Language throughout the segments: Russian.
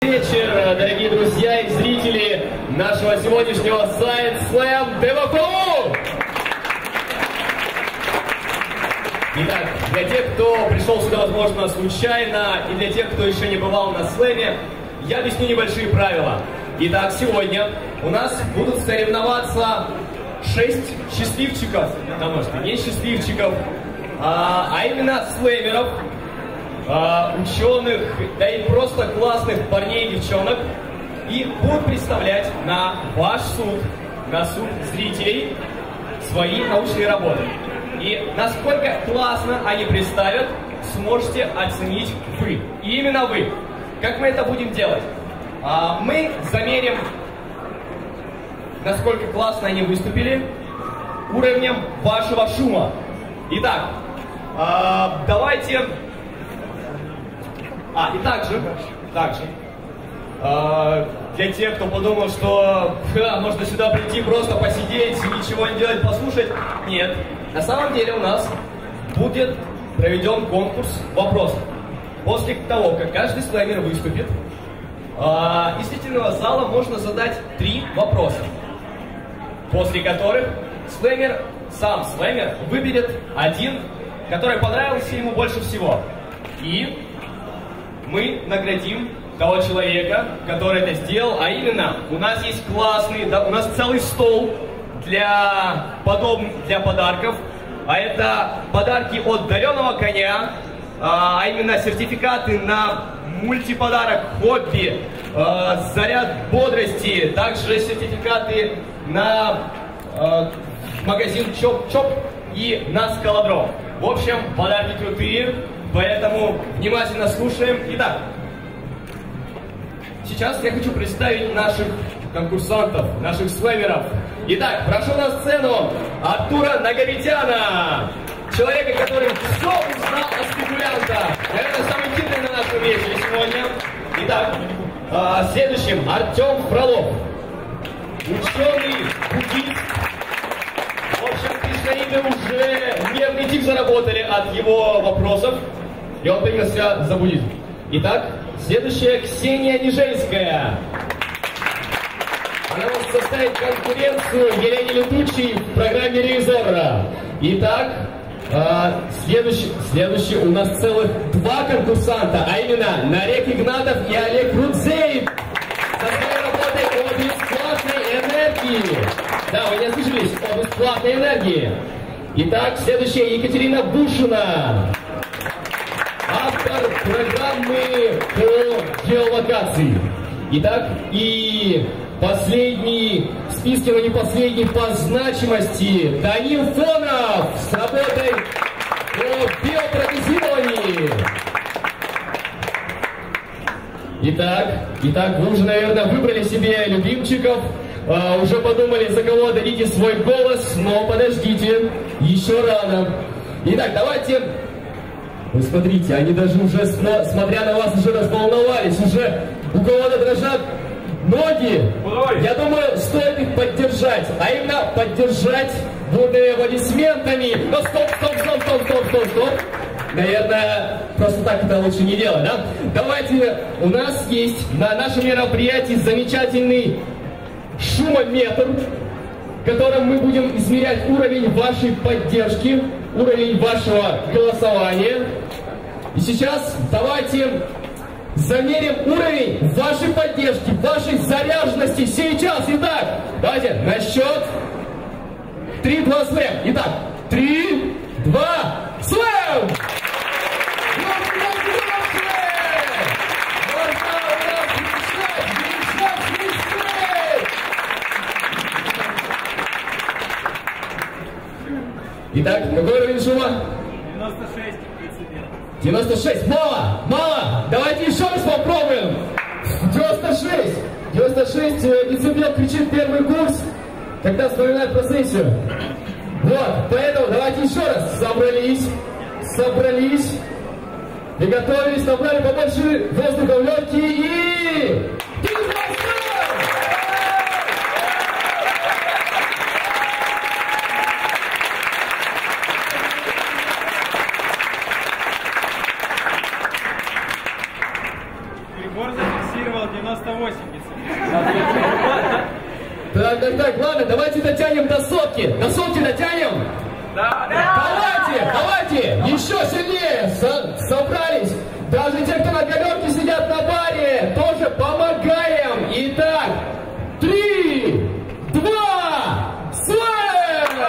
Вечер, дорогие друзья и зрители нашего сегодняшнего Science Slam ТВКУ! Итак, для тех, кто пришел сюда, возможно, случайно, и для тех, кто еще не бывал на слэме, я объясню небольшие правила. Итак, сегодня у нас будут соревноваться 6 счастливчиков, потому что не счастливчиков, а именно слэмеров, ученых, да и просто классных парней и девчонок, и будут представлять на ваш суд, на суд зрителей, свои научные работы. И насколько классно они представят, сможете оценить вы. И именно вы. Как мы это будем делать? Мы замерим, насколько классно они выступили, уровнем вашего шума. Итак, давайте... И также, для тех, кто подумал, что можно сюда прийти, просто посидеть, ничего не делать, послушать, нет. На самом деле у нас будет проведен конкурс вопросов. После того, как каждый слэмер выступит, из зрительного зала можно задать 3 вопроса, после которых сам слэмер выберет один, который понравился ему больше всего. И мы наградим того человека, который это сделал, а именно у нас есть классный, у нас целый стол для подарков, а это подарки от Дареного коня, а именно сертификаты на мультиподарок хобби, заряд бодрости, также сертификаты на магазин Чоп-Чоп и на скалодром. В общем, подарки крутые. Поэтому внимательно слушаем. Итак, сейчас я хочу представить наших конкурсантов, наших слэмеров. Итак, прошу на сцену Артура Наговитяна, человека, который все узнал о спекулянтах. Наверное, самый хитрый на нашем вечере сегодня. Итак, следующим Артем Фролов, ученый, буддист. В общем, кришнаиты уже нервный тик заработали от его вопросов. И он принялся за буддизм. Итак, следующая Ксения Нижельская. Она может составить конкуренцию Елене Летучей в программе «Ревизора». Итак, следующий у нас целых 2 конкурсанта, а именно Нарек Игнатов и Олег Рудзеев. Со своей работой о бесплатной энергии. Да, вы не ослышались, о бесплатной энергии. Итак, следующая Екатерина Бушина. Автор программы по геолокации. Итак, и последний в списке, но не последний по значимости, Данил Фонов с работой по биопротезированию. Итак, вы уже, наверное, выбрали себе любимчиков, уже подумали, за кого дадите свой голос, но подождите, еще рано. Итак, давайте... Вы смотрите, они даже уже, смотря на вас, уже разволновались, уже у кого-то дрожат ноги. Я думаю, стоит их поддержать, а именно поддержать бурными аплодисментами. Но стоп. Наверное, просто так это лучше не делать, да? Давайте, у нас есть на нашем мероприятии замечательный шумометр, которым мы будем измерять уровень вашей поддержки, уровень вашего голосования. И сейчас давайте замерим уровень вашей поддержки, вашей заряженности сейчас. Итак, давайте на счет 3, 2, слэм. Итак, 3, 2, слэм! Итак, какой уровень шума? 96. 96. Мало. Давайте еще раз попробуем. 96 децибел кричит первый курс, когда вспоминает про сессию. Вот, поэтому давайте еще раз. Собрались. Приготовились, набрали побольше воздуха в легкие и... Прибор зафиксировал 96. 98. Так, ладно, давайте дотянем до сотки. До сотки дотянем? Да. Давайте, еще сильнее. Собрались. Даже те, кто на галерке сидят на баре, тоже помогаем. Итак, 3, 2, слэм!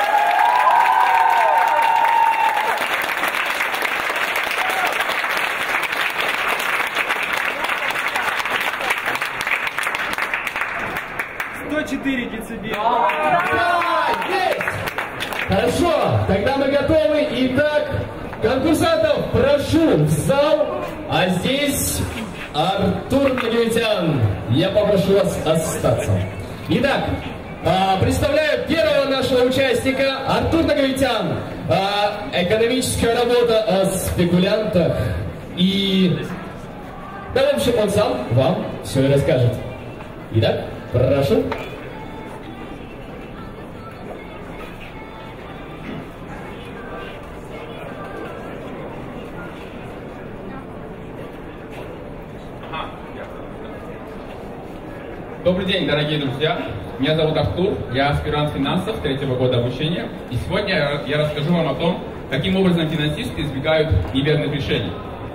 104 децибела. Да, есть! Хорошо, тогда мы готовы. Итак, конкурсантов прошу в зал, а здесь Артур Наговетян. Я попрошу вас остаться. Итак, представляю первого нашего участника, Артур Наговетян. Экономическая работа о спекулянтах. И, да, в общем, он сам вам все и расскажет. Итак, прошу. Добрый день, дорогие друзья. Меня зовут Артур, я аспирант финансов 3-го года обучения. И сегодня я расскажу вам о том, каким образом финансисты избегают неверных решений.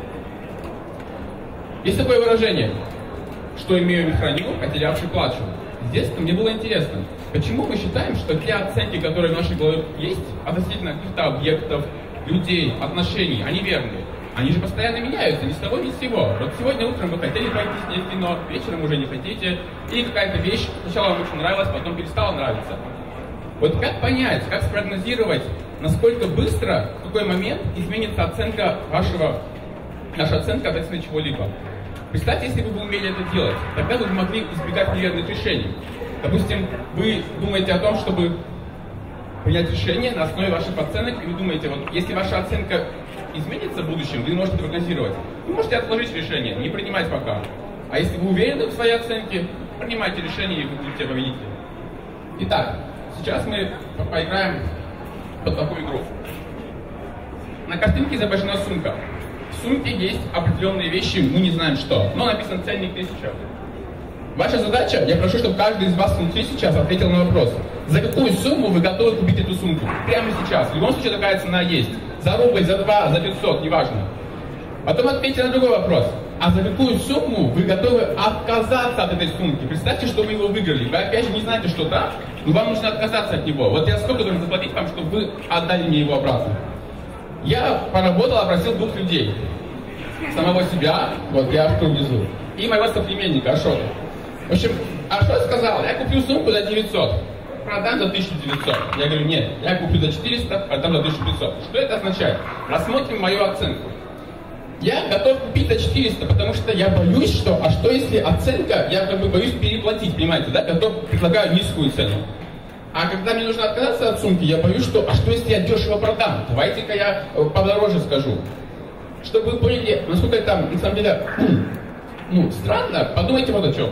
Есть такое выражение: что имею, не храню, а терявший плачу. С детства мне было интересно, почему мы считаем, что те оценки, которые в нашей голове есть, относительно каких-то объектов, людей, отношений, они верные. Они же постоянно меняются, ни с того, ни с сего. Вот сегодня утром вы хотели пойти снять кино, вечером уже не хотите, и какая-то вещь сначала вам очень нравилась, потом перестала нравиться. Вот как понять, как спрогнозировать, насколько быстро, в какой момент изменится оценка наша оценка относительно чего-либо? Представьте, если бы вы умели это делать, тогда вы бы могли избегать неверных решений. Допустим, вы думаете о том, чтобы принять решение на основе ваших оценок, и вы думаете, вот если ваша оценка изменится в будущем, вы можете прогнозировать. Вы можете отложить решение, не принимать пока. А если вы уверены в своей оценке, принимайте решение, и вы будете победителем. Итак, сейчас мы поиграем в такую игру. На картинке изображена сумка. В сумке есть определенные вещи, мы не знаем что, но написан ценник 1000. Ваша задача, я прошу, чтобы каждый из вас внутри сейчас ответил на вопрос: за какую сумму вы готовы купить эту сумку? Прямо сейчас. В любом случае такая цена есть. За рубль, за 2, за 500, неважно. Потом ответьте на другой вопрос. А за какую сумму вы готовы отказаться от этой сумки? Представьте, что вы его выиграли. Вы опять же не знаете, что да, но вам нужно отказаться от него. Вот я сколько должен заплатить вам, чтобы вы отдали мне его обратно? Я поработал, опросил 2 людей. Самого себя, вот я Артур внизу, и моего соплеменника Ашота. В общем, Ашот сказал: я куплю сумку за 900. Продам за 1900. Я говорю: нет, я куплю за 400, продам за 1500. Что это означает? Рассмотрим мою оценку. Я готов купить за 400, потому что я боюсь, что если оценка, я как бы боюсь переплатить, понимаете, да? Готов, предлагаю низкую цену. А когда мне нужно отказаться от сумки, я боюсь, что если я дешево продам? Давайте-ка я подороже скажу. Чтобы вы поняли, насколько это, на самом деле, странно, подумайте вот о чем.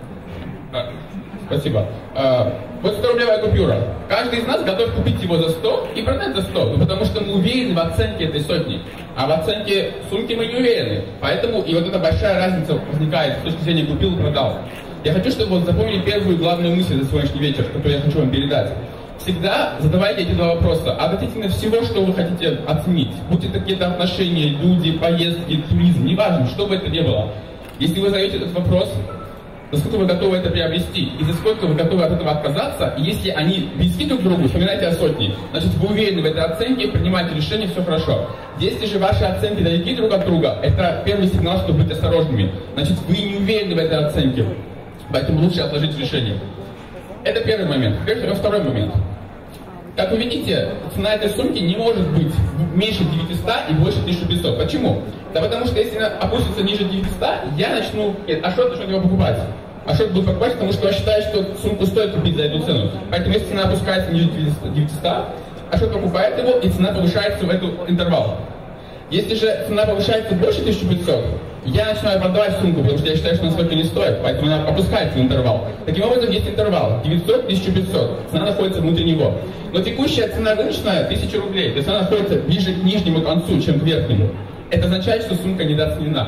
Спасибо. Вот 100-рублевая купюра. Каждый из нас готов купить его за 100 и продать за 100, потому что мы уверены в оценке этой сотни. А в оценке сумки мы не уверены. Поэтому и вот эта большая разница возникает с точки зрения купил и продал. Я хочу, чтобы вы запомнили первую главную мысль за сегодняшний вечер, которую я хочу вам передать. Всегда задавайте эти 2 вопроса относительно всего, что вы хотите оценить. Будь это какие-то отношения, люди, поездки, туризм, неважно, что бы это ни было. Если вы задаете этот вопрос, за сколько вы готовы это приобрести, и за сколько вы готовы от этого отказаться, и если они близки друг к другу, вспоминайте о сотне, значит, вы уверены в этой оценке, принимаете решение, все хорошо. Если же ваши оценки далеки друг от друга, это первый сигнал, чтобы быть осторожными. Значит, вы не уверены в этой оценке, поэтому лучше отложить решение. Это первый момент. Второй момент. Как вы видите, цена этой сумки не может быть меньше 900 и больше 1500. Почему? Да потому что если она опустится ниже 900, я начну... Ашот начнет его покупать. Ашот будет покупать, потому что он считает, что сумку стоит купить за эту цену. Поэтому если цена опускается ниже 900, Ашот покупает его, и цена повышается в этот интервал. Если же цена повышается больше 1500, я начинаю продавать сумку, потому что я считаю, что она столько не стоит, поэтому она опускается в интервал. Таким образом, есть интервал 900-1500, цена находится внутри него. Но текущая цена рыночная 1000 рублей, то есть она находится ближе к нижнему концу, чем к верхнему. Это означает, что сумка недооценена.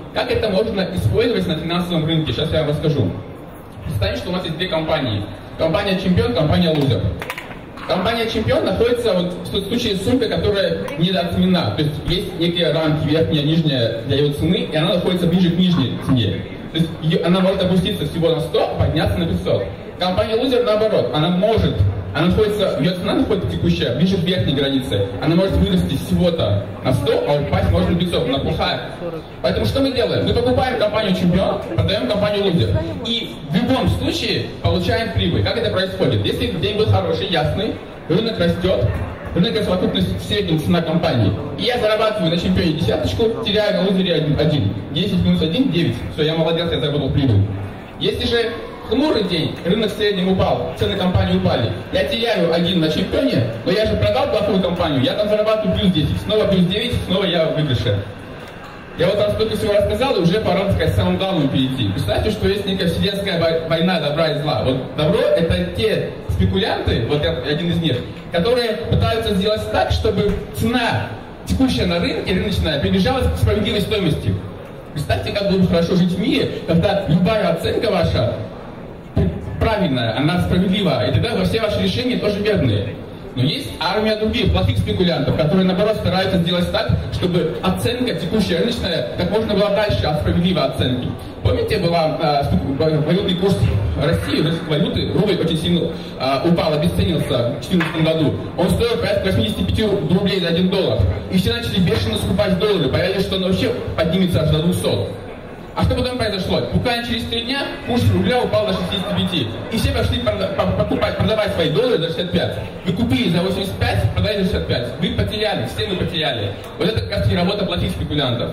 Как это можно использовать на финансовом рынке? Сейчас я вам расскажу. Представьте, что у нас есть две компании. Компания «Чемпион», компания «Лузер». Компания «Чемпион» находится вот в случае с сумкой, которая недооценена. То есть есть некие рамки, верхняя, нижняя для ее цены, и она находится ближе к нижней цене. То есть она может опуститься всего на 100, подняться на 500. Компания «Лузер» наоборот, она находится, ее цена находится текущая ближе к верхней границе. Она может вырасти всего-то на 100, а упасть может на 500, она плохая. Поэтому что мы делаем? Мы покупаем компанию «Чемпион», продаем компанию «Лузер». И в любом случае получаем прибыль. Как это происходит? Если день был хороший, ясный, рынок растет, рынок совокупность в среднем цена компании. И я зарабатываю на «Чемпионе» десяточку, теряю на «Лузере» 1. 10 минус 1, 9. Все, я молодец, я заработал прибыль. Если же хмурый день, рынок в среднем упал, цены компании упали, я теряю 1 на «Чемпионе», но я же продал плохую компанию, я там зарабатываю плюс 10, снова плюс 9, снова я в выигрыше. Я вот вам столько всего рассказал, и уже пора, так сказать, к самому главному перейти. Представьте, что есть некая вселенская война добра и зла. Вот добро — это те спекулянты, вот я один из них, которые пытаются сделать так, чтобы цена, текущая на рынке, рыночная, приближалась к справедливой стоимости. Представьте, как будет хорошо жить в мире, когда любая оценка ваша правильная, она справедлива, и тогда все ваши решения тоже верные. Но есть армия других, плохих спекулянтов, которые, наоборот, стараются сделать так, чтобы оценка текущая рыночная как можно была дальше от справедливой оценки. Помните, была валютный курс России, валюты, рубль очень сильно упал, обесценился в 2014 году. Он стоил порядка 85 рублей за $1. И все начали бешено скупать доллары, боялись, что он вообще поднимется аж до 200. А что потом произошло? Буквально через 3 дня курс рубля упал до 65. И все пошли продавать свои доллары за 65. Вы купили за 85, продали за 65. Вы потеряли, все мы потеряли. Вот это как раз и работа плохих спекулянтов.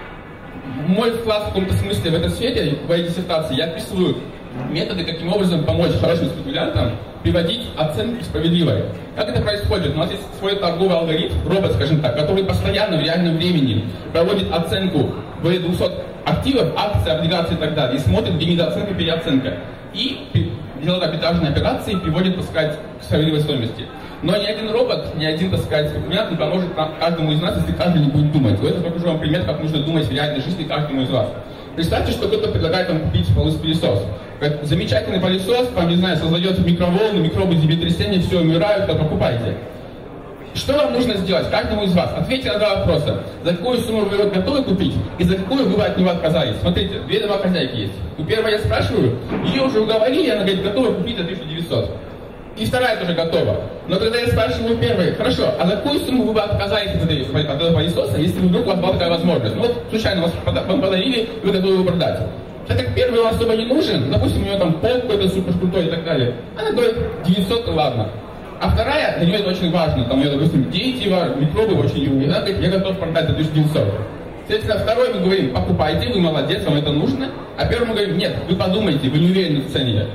Мой вклад в каком-то смысле в этой сфере, в моей диссертации, я описываю методы, каким образом помочь хорошим спекулянтам приводить оценки справедливой. Как это происходит? У нас есть свой торговый алгоритм, робот, скажем так, который постоянно в реальном времени проводит оценку более 200 активов, акций, облигаций и так далее, и смотрит, где недооценка, переоценка. И делает арбитражные операции и приводит, так сказать, к справедливой стоимости. Но ни один робот, ни один, так сказать, спекулянт не поможет каждому из нас, если каждый не будет думать. Вот я покажу вам пример, как нужно думать в реальной жизни каждому из вас. Представьте, что кто-то предлагает вам купить пылесос. Замечательный пылесос, там, не знаю, создает микроволны, микробы, землетрясения, все, умирают, то покупайте. Что вам нужно сделать, каждому из вас? Ответьте на 2 вопроса. За какую сумму вы готовы купить и за какую вы от него отказались? Смотрите, 2 домохозяйки есть. У первой я спрашиваю, ее уже уговорили, она говорит, готова купить за 1900. И вторая тоже готова. Но когда я спрашиваю первой, хорошо, а за какую сумму вы бы отказались от этого пылесоса, если вдруг у вас была такая возможность? Ну вот, случайно вам подарили, вы готовы его продать. Так как первый вам особо не нужен, допустим, у нее там пол какой-то супер крутой и так далее, она говорит 900, ладно. А вторая, для нее это очень важно, там у нее, допустим, дети, микробы очень любят, она говорит, я готов продать за 1900. Соответственно, второй мы говорим, покупайте, вы молодец, вам это нужно. А первый мы говорим, нет, вы подумайте, вы не уверены в цене.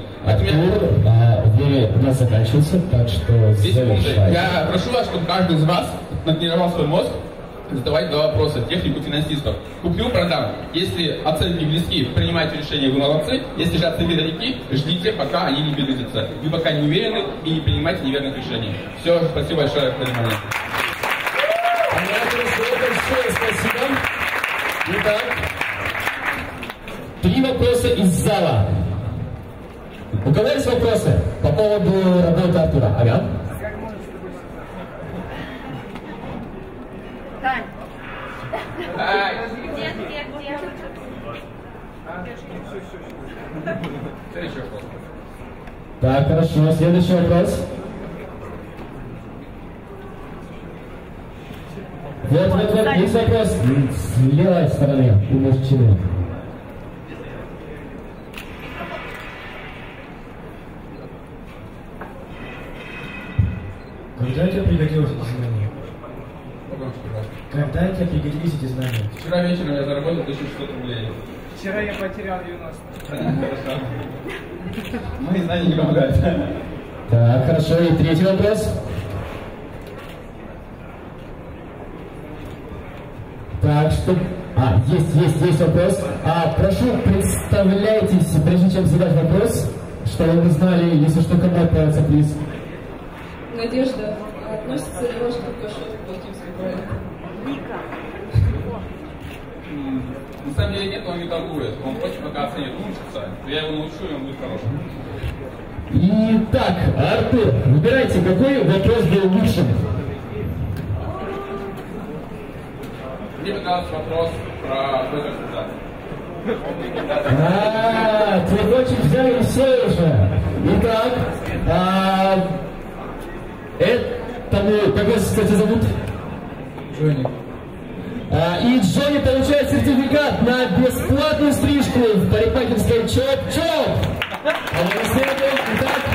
Время у нас заканчивается, так что завершайте. Я прошу вас, чтобы каждый из вас натренировал свой мозг задавать 2 вопроса, технику финансистов. Куплю, продам. Если оценки близки, принимайте решение, вы молодцы. Если же оценки далеки, ждите, пока они не приблизятся. Вы пока не уверены и не принимайте неверных решений. Все, спасибо большое за внимание. Большое спасибо. Итак, 3 вопроса из зала. У кого есть вопросы по поводу работы Артура? Ага. Тань. Так, хорошо. Следующий вопрос. Вот, есть вопрос с левой стороны у мужчины. Когда тебе пригодилось эти знания? Когда тебе пригодились эти знания? Вчера вечером я заработал 1600 рублей. Вчера я потерял 90. Хорошо. Мои знания не помогают. Так, хорошо. И 3-й вопрос. Так, что... есть вопрос. Прошу, представляйтесь, прежде чем задать вопрос, чтобы вы знали, если что, кому отправится приз. Надежда относится немножко к площадке плохим спекулянтам. Вика. На самом деле нет, он не торгует. Он очень пока оценит, учится. Я его научу, и он будет хорошим. Итак, Артур, выбирайте, какой вопрос был лучшим? Мне понравился вопрос про вызов ситуации. Твой дочек взяли все уже. Итак, этому, как вас, кстати, зовут? Джонни. И Джонни получает сертификат на бесплатную стрижку в парикмахерской Чоп-Чоп. Итак,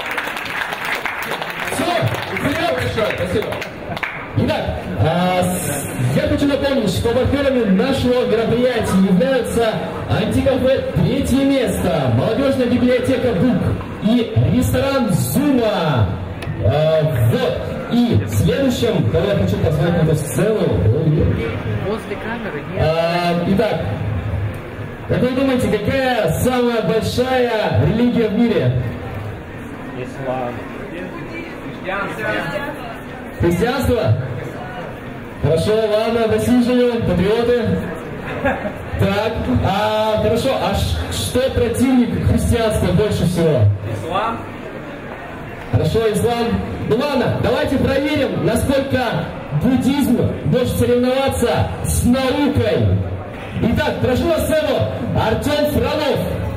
все, вперед! Большое, спасибо. Итак, я хочу напомнить, что партнерами нашего мероприятия являются антикафе «Третье место», молодежная библиотека «Бук» и ресторан «Зума». Вот. И следующим, кого я хочу позвать на эту сцену. Возле камеры нет. Итак, как вы думаете, какая самая большая религия в мире? Ислам. Христианство? Хорошо, ладно, Василий живем, патриоты. Так, хорошо, что противник христианства больше всего? Ислам. Хорошо, ислам. Ну ладно, давайте проверим, насколько буддизм может соревноваться с наукой. Итак, прошу на сцену Артем Фролов.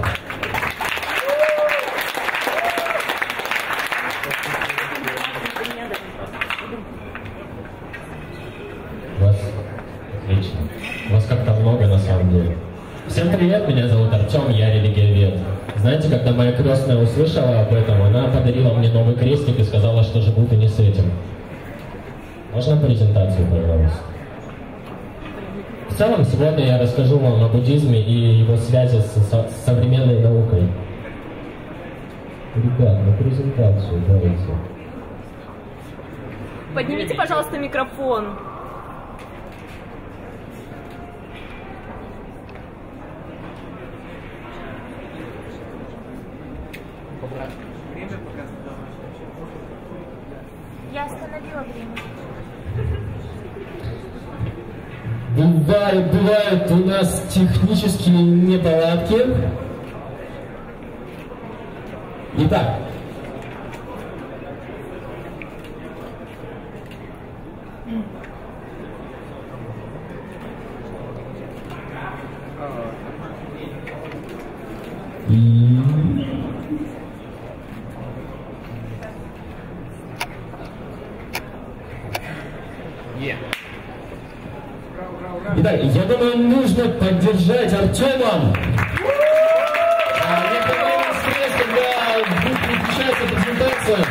Отлично. Вас как-то много на самом деле. Всем привет, меня зовут Артем, я религиовед. Знаете, когда моя крестная услышала об этом, она подарила мне новый крестик и сказала, что живут и не с этим. Можно презентацию, пожалуйста? В целом, сегодня я расскажу вам о буддизме и его связи с современной наукой. Ребят, на презентацию давайте. Поднимите, пожалуйста, микрофон. Я остановила время. Бывают у нас технические неполадки. Итак. Итак, я думаю, нужно поддержать Артема. Некоторый стресс, когда будет переключаться презентация.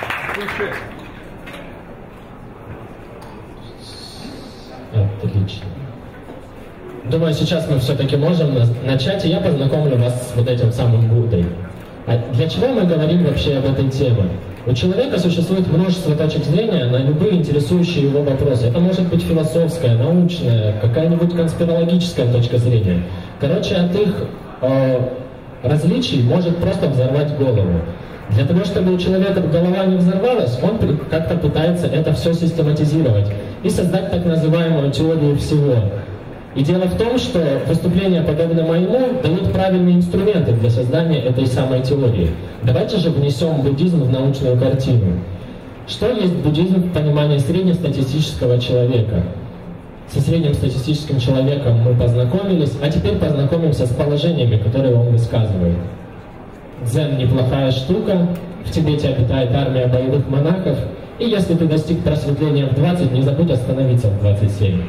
Отлично. Думаю, сейчас мы все-таки можем начать, и я познакомлю вас с вот этим самым Буддой. А для чего мы говорим вообще об этой теме? У человека существует множество точек зрения на любые интересующие его вопросы. Это может быть философская, научная, какая-нибудь конспирологическая точка зрения. Короче, от их различий может просто взорвать голову. Для того, чтобы у человека голова не взорвалась, он как-то пытается это все систематизировать и создать так называемую теорию всего. И дело в том, что выступления, подобные моему, дают правильные инструменты для создания этой самой теории. Давайте же внесем буддизм в научную картину. Что есть буддизм в понимании среднестатистического человека? Со средним статистическим человеком мы познакомились, а теперь познакомимся с положениями, которые он высказывает. Дзен – неплохая штука, в Тибете обитает армия боевых монахов, и если ты достиг просветления в 20, не забудь остановиться в 27.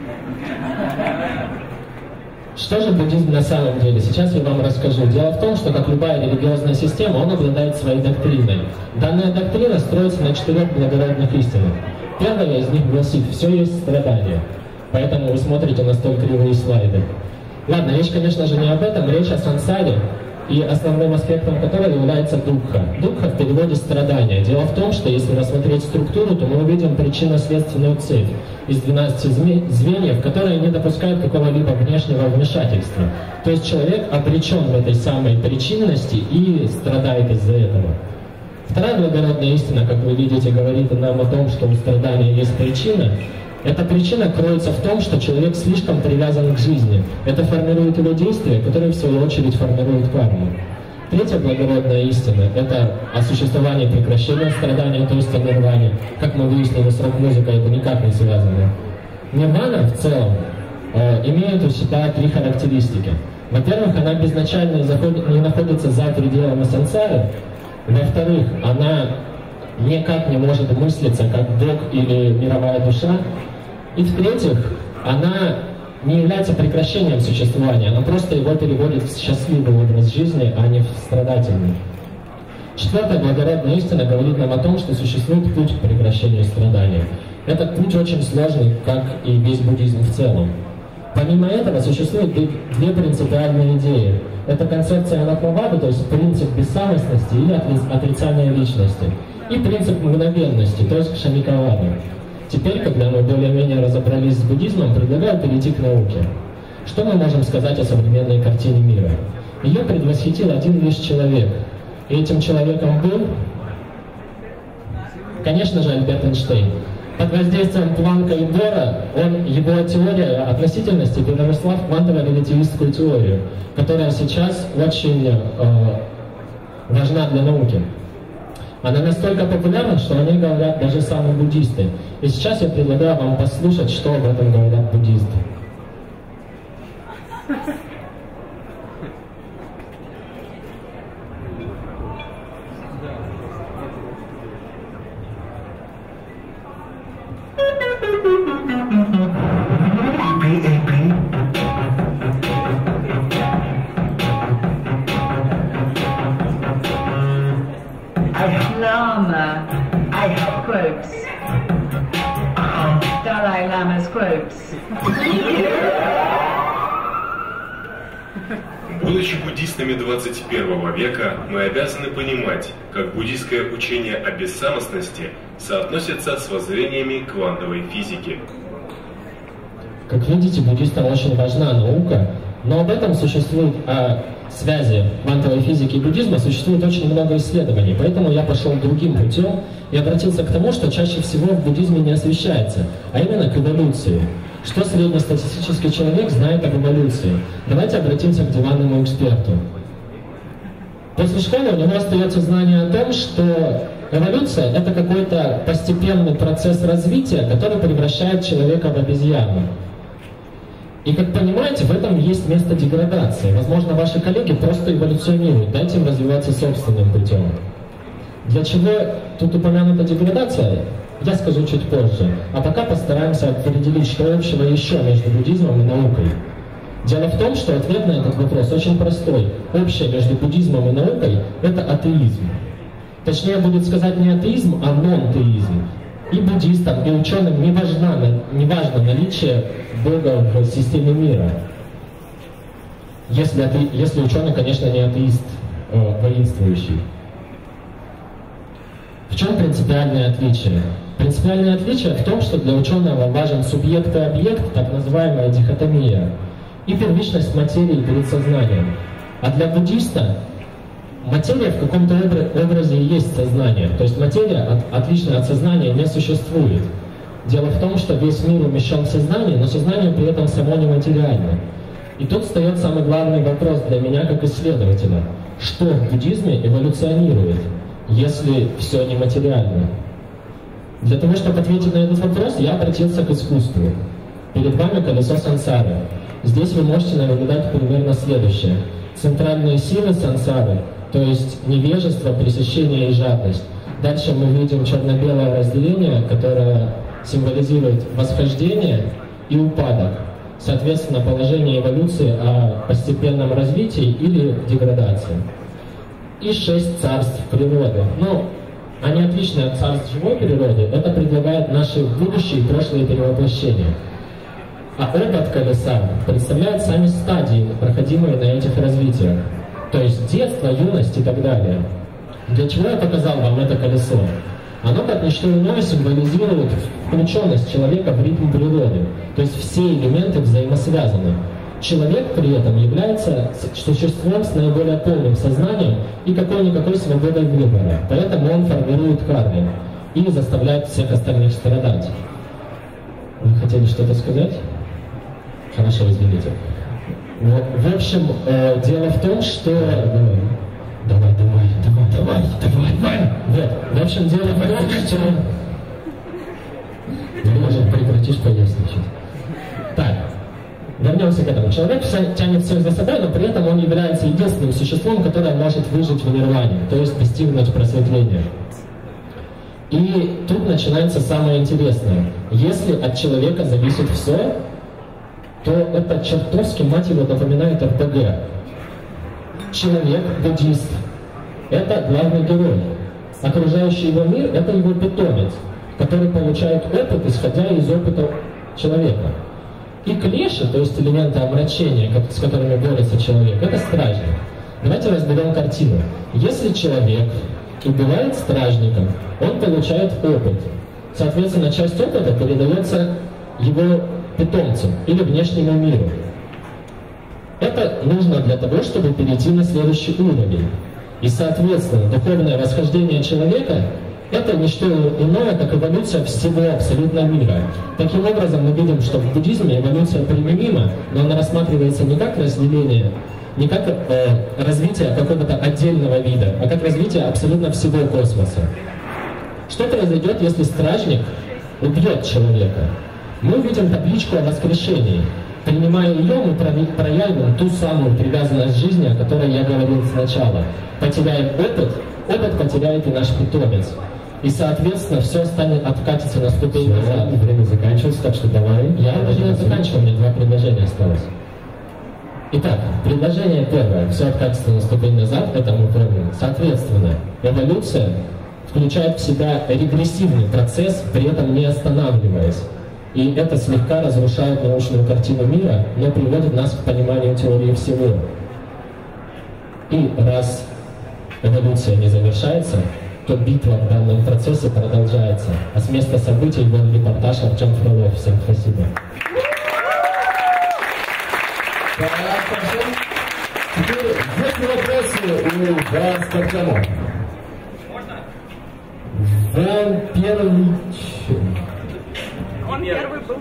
Что же буддизм на самом деле? Сейчас я вам расскажу. Дело в том, что, как любая религиозная система, он обладает своей доктриной. Данная доктрина строится на 4 благородных истинах. Первая из них гласит: все есть страдание. Поэтому вы смотрите на столь кривые слайды. Ладно, речь, конечно же, не об этом, речь о сансаре, и основным аспектом которого является дукха. Дукха в переводе страдания. Дело в том, что если рассмотреть структуру, то мы увидим причинно-следственную цепь из 12 звеньев, которые не допускают какого-либо внешнего вмешательства. То есть человек обречен в этой самой причинности и страдает из-за этого. Вторая благородная истина, как вы видите, говорит нам о том, что у страдания есть причина. Эта причина кроется в том, что человек слишком привязан к жизни. Это формирует его действия, которые в свою очередь формируют карму. Третья благородная истина – это о существовании прекращения страдания, то есть о нирване. Как мы выяснили, с рок-музыкой это никак не связано. Нирвана в целом имеет у себя три характеристики. Во-первых, она безначально не находится за пределами сансары. Во-вторых, она никак не может мыслиться как Бог или мировая душа. И в-третьих, она не является прекращением существования, она просто его переводит в счастливый образ жизни, а не в страдательный. Четвертая благородная истина говорит нам о том, что существует путь к прекращению страданий. Этот путь очень сложный, как и весь буддизм в целом. Помимо этого, существуют две принципиальные идеи. Это концепция анатмавады, то есть принцип бессамостности или отрицания личности, и принцип мгновенности, то есть кшамикавады. Теперь, когда мы более-менее разобрались с буддизмом, предлагаю перейти к науке. Что мы можем сказать о современной картине мира? Ее предвосхитил один лишь человек. И этим человеком был, конечно же, Альберт Эйнштейн. Под воздействием Планка и Бора его теория относительности переросла в квантово-релятивистскую теорию, которая сейчас очень важна для науки. Она настолько популярна, что о ней говорят даже сами буддисты. И сейчас я предлагаю вам послушать, что об этом говорят буддисты. Lama, I have quotes. Dalai Lama's quotes. Будучи буддистами 21 века, мы обязаны понимать, как буддистское учение о бессамостности соотносится с воззрениями квантовой физики. Как видите, буддистам очень важна наука, но об этом существует, о связи квантовой физики и буддизма существует очень много исследований, поэтому я пошел другим путем и обратился к тому, что чаще всего в буддизме не освещается, а именно к эволюции. Что среднестатистический человек знает об эволюции? Давайте обратимся к диванному эксперту. После школы у него остается знание о том, что эволюция – это какой-то постепенный процесс развития, который превращает человека в обезьяну. И, как понимаете, в этом есть место деградации. Возможно, ваши коллеги просто эволюционируют, дайте им развиваться собственным путем. Для чего тут упомянута деградация, я скажу чуть позже. А пока постараемся определить, что общего еще между буддизмом и наукой. Дело в том, что ответ на этот вопрос очень простой. Общее между буддизмом и наукой – это атеизм. Точнее, будет сказать не атеизм, а нон-теизм. И буддистам, и ученым не важно наличие Бога в системе мира. Если ученый, конечно, не атеист, воинствующий. В чем принципиальное отличие? Принципиальное отличие в том, что для ученого важен субъект и объект, так называемая дихотомия, и первичность материи перед сознанием. А для буддиста материя в каком-то образе и есть сознание. То есть материя, отличная от сознания, не существует. Дело в том, что весь мир умещен в сознании, но сознание при этом само не материально. И тут встает самый главный вопрос для меня как исследователя. Что в буддизме эволюционирует, если все нематериально? Для того, чтобы ответить на этот вопрос, я обратился к искусству. Перед вами колесо сансары. Здесь вы можете наблюдать примерно следующее. Центральные силы сансары, то есть невежество, пресыщение и жадность. Дальше мы видим черно-белое разделение, которое символизирует восхождение и упадок. Соответственно, положение эволюции о постепенном развитии или деградации. И 6 царств природы. Ну, они отличны от царств живой природы. Это предлагает наши будущие и прошлые перевоплощения. А опыт колеса представляет сами стадии, проходимые на этих развитиях. То есть детство, юность и так далее. Для чего я показал вам это колесо? Оно, как ничто иное, символизирует включенность человека в ритм природы. То есть все элементы взаимосвязаны. Человек при этом является существом с наиболее полным сознанием и какой-никакой свободой выбора. Поэтому он формирует карму и заставляет всех остальных страдать. Вы хотели что-то сказать? Хорошо, извините. Ну, в общем, дело в том, что... Давай. Вот. В общем, дело в том, что... Может, прекратишь поясничать. Так, вернемся к этому. Человек тянет всех за собой, но при этом он является единственным существом, которое может выжить в нирване, то есть достигнуть просветления. И тут начинается самое интересное. Если от человека зависит все, то это чертовски, мать его, напоминает РПГ. Человек, буддист, это главный герой. Окружающий его мир – это его питомец, который получает опыт, исходя из опыта человека. И клеши, то есть элементы омрачения, с которыми борется человек, это стражник. Давайте разберем картину. Если человек убивает стражником, он получает опыт. Соответственно, часть опыта передается его питомцу или внешнему миру. Это нужно для того, чтобы перейти на следующий уровень. И, соответственно, духовное восхождение человека – это не что иное, как эволюция всего абсолютно мира. Таким образом, мы видим, что в буддизме эволюция применима, но она рассматривается не как разделение, не как развитие какого-то отдельного вида, а как развитие абсолютно всего космоса. Что произойдет, если стражник убьет человека? Мы увидим табличку о воскрешении. Принимая ее, мы проявим ту самую привязанность жизни, о которой я говорил сначала. Потеряем опыт, опыт потеряет и наш питомец. И, соответственно, все откатится на ступень назад. Время заканчивается, так что давай. Я уже не заканчивал, у меня 2 предложения осталось. Итак, предложение первое. Все откатится на ступень назад, это мы помним. Соответственно, эволюция включает в себя регрессивный процесс, при этом не останавливаясь. И это слегка разрушает научную картину мира, но приводит нас к пониманию теории всего. И раз эволюция не завершается, то битва в данном процессе продолжается. А с места событий вел репортаж Артем Фролов. Всем спасибо. Теперь, есть вопросы у вас к Артему? Можно? Первый... Он первый был.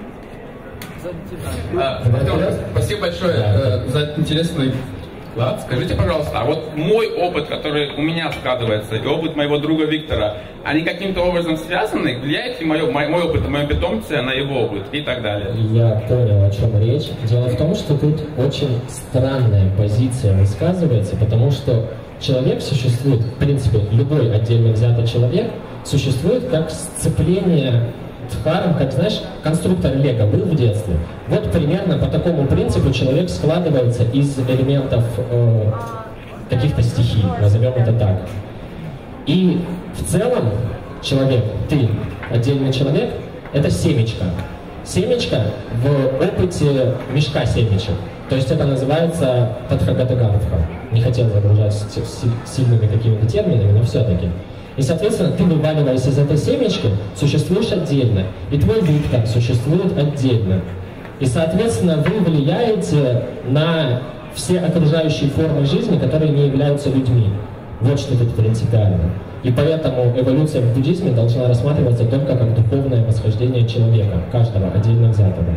Спасибо большое за интересный вклад. Скажите, пожалуйста, а вот мой опыт, который у меня складывается, и опыт моего друга Виктора, они каким-то образом связаны? Влияет ли мой опыт, мой питомца на его опыт и так далее? Я понял, о чем речь. Дело в том, что тут очень странная позиция высказывается, потому что человек существует, в принципе, любой отдельно взятый человек существует как сцепление дхарм, как, знаешь, конструктор Лего был в детстве. Вот примерно по такому принципу человек складывается из элементов каких-то стихий, назовем это так. И в целом человек, ты, отдельный человек, это семечко. Семечко в опыте мешка семечек. То есть это называется тадхагатагартха. Не хотел загружать сильными какими-то терминами, но все-таки. И, соответственно, ты, вываливаясь из этой семечки, существуешь отдельно. И твой Виктор существует отдельно. И, соответственно, вы влияете на все окружающие формы жизни, которые не являются людьми. Вот что тут принципиально. И поэтому эволюция в буддизме должна рассматриваться только как духовное восхождение человека, каждого отдельно взятого.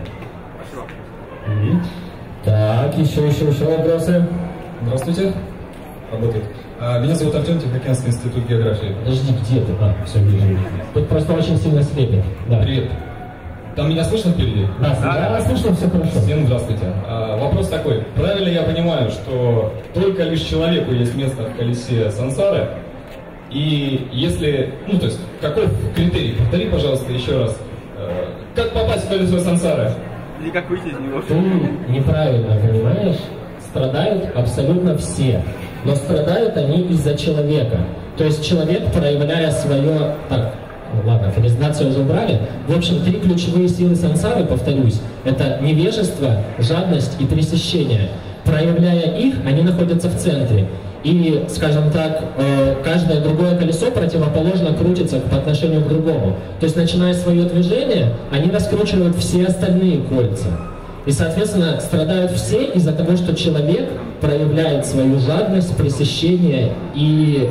Так, еще вопросы? Здравствуйте. Работает. Меня зовут Артем, Тихоокеанский институт географии. Подожди, где ты? Все вижу. Тут просто очень сильно слепит. Да. Привет. Там меня слышно впереди? Да, слышно, все хорошо. Всем здравствуйте. Вопрос такой. Правильно я понимаю, что только лишь человеку есть место в колесе сансары? И если... Ну, то есть, какой критерий? Повтори, пожалуйста, еще раз. Как попасть в колесо сансары? Или как выйти из него? Ты неправильно понимаешь. Страдают абсолютно все. Но страдают они из-за человека. То есть человек, проявляя свое... Так, ну ладно, фализацию уже убрали. В общем, 3 ключевые силы сансары, повторюсь, это невежество, жадность и пресыщение. Проявляя их, они находятся в центре. И, скажем так, каждое другое колесо противоположно крутится по отношению к другому. То есть, начиная свое движение, они раскручивают все остальные кольца. И, соответственно, страдают все из-за того, что человек проявляет свою жадность, пресыщение и...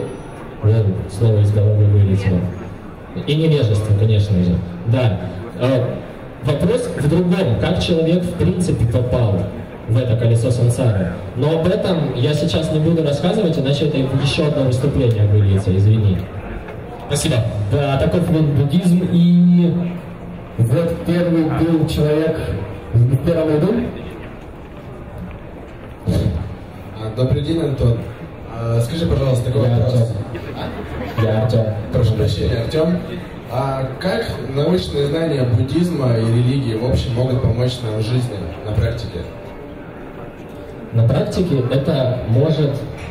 Слово из головы вылетело. И невежество, конечно же. Да. Вопрос в другом, как человек в принципе попал в это колесо сансары. Но об этом я сейчас не буду рассказывать, иначе это еще одно выступление выльется, извини. Спасибо. Да, таков вот буддизм. И вот первый был человек в первом ряду. Добрый день, Антон. Скажи, пожалуйста, такой вопрос. Я Артем. Прошу прощения, Артем. А как научные знания буддизма и религии в общем могут помочь нам в жизни на практике? На практике это может...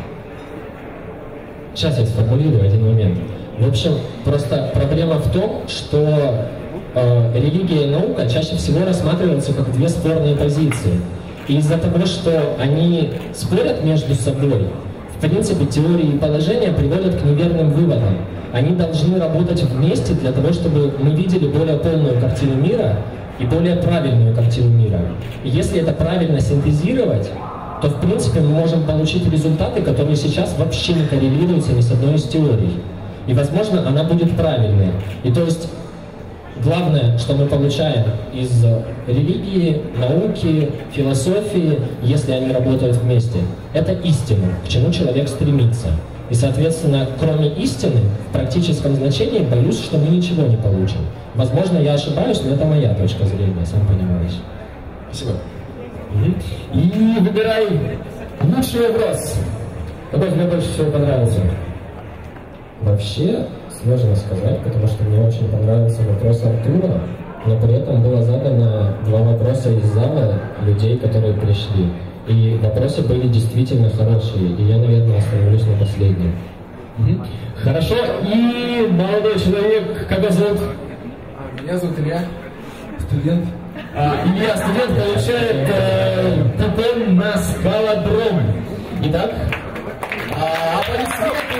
Сейчас я сформулирую один момент. В общем, просто проблема в том, что религия и наука чаще всего рассматриваются как две спорные позиции. И из-за того, что они спорят между собой, в принципе, теории и положения приводят к неверным выводам. Они должны работать вместе для того, чтобы мы видели более полную картину мира и более правильную картину мира. И если это правильно синтезировать, то, в принципе, мы можем получить результаты, которые сейчас вообще не коррелируются ни с одной из теорий. И, возможно, она будет правильной. И то есть, главное, что мы получаем из религии, науки, философии, если они работают вместе, это истину, к чему человек стремится. И, соответственно, кроме истины, в практическом значении, боюсь, что мы ничего не получим. Возможно, я ошибаюсь, но это моя точка зрения, сам понимаешь. Спасибо. И выбирай лучший вопрос. Какой тебе больше всего понравился? Вообще, сложно сказать, потому что мне очень понравился вопрос Артура, но при этом было задано два вопроса из зала людей, которые пришли. И вопросы были действительно хорошие, и я, наверное, остановлюсь на последнем. Хорошо, и молодой человек, как вас зовут? Меня зовут Илья, студент. Илья, студент, получает купон на скалодром. Итак, аплодисменты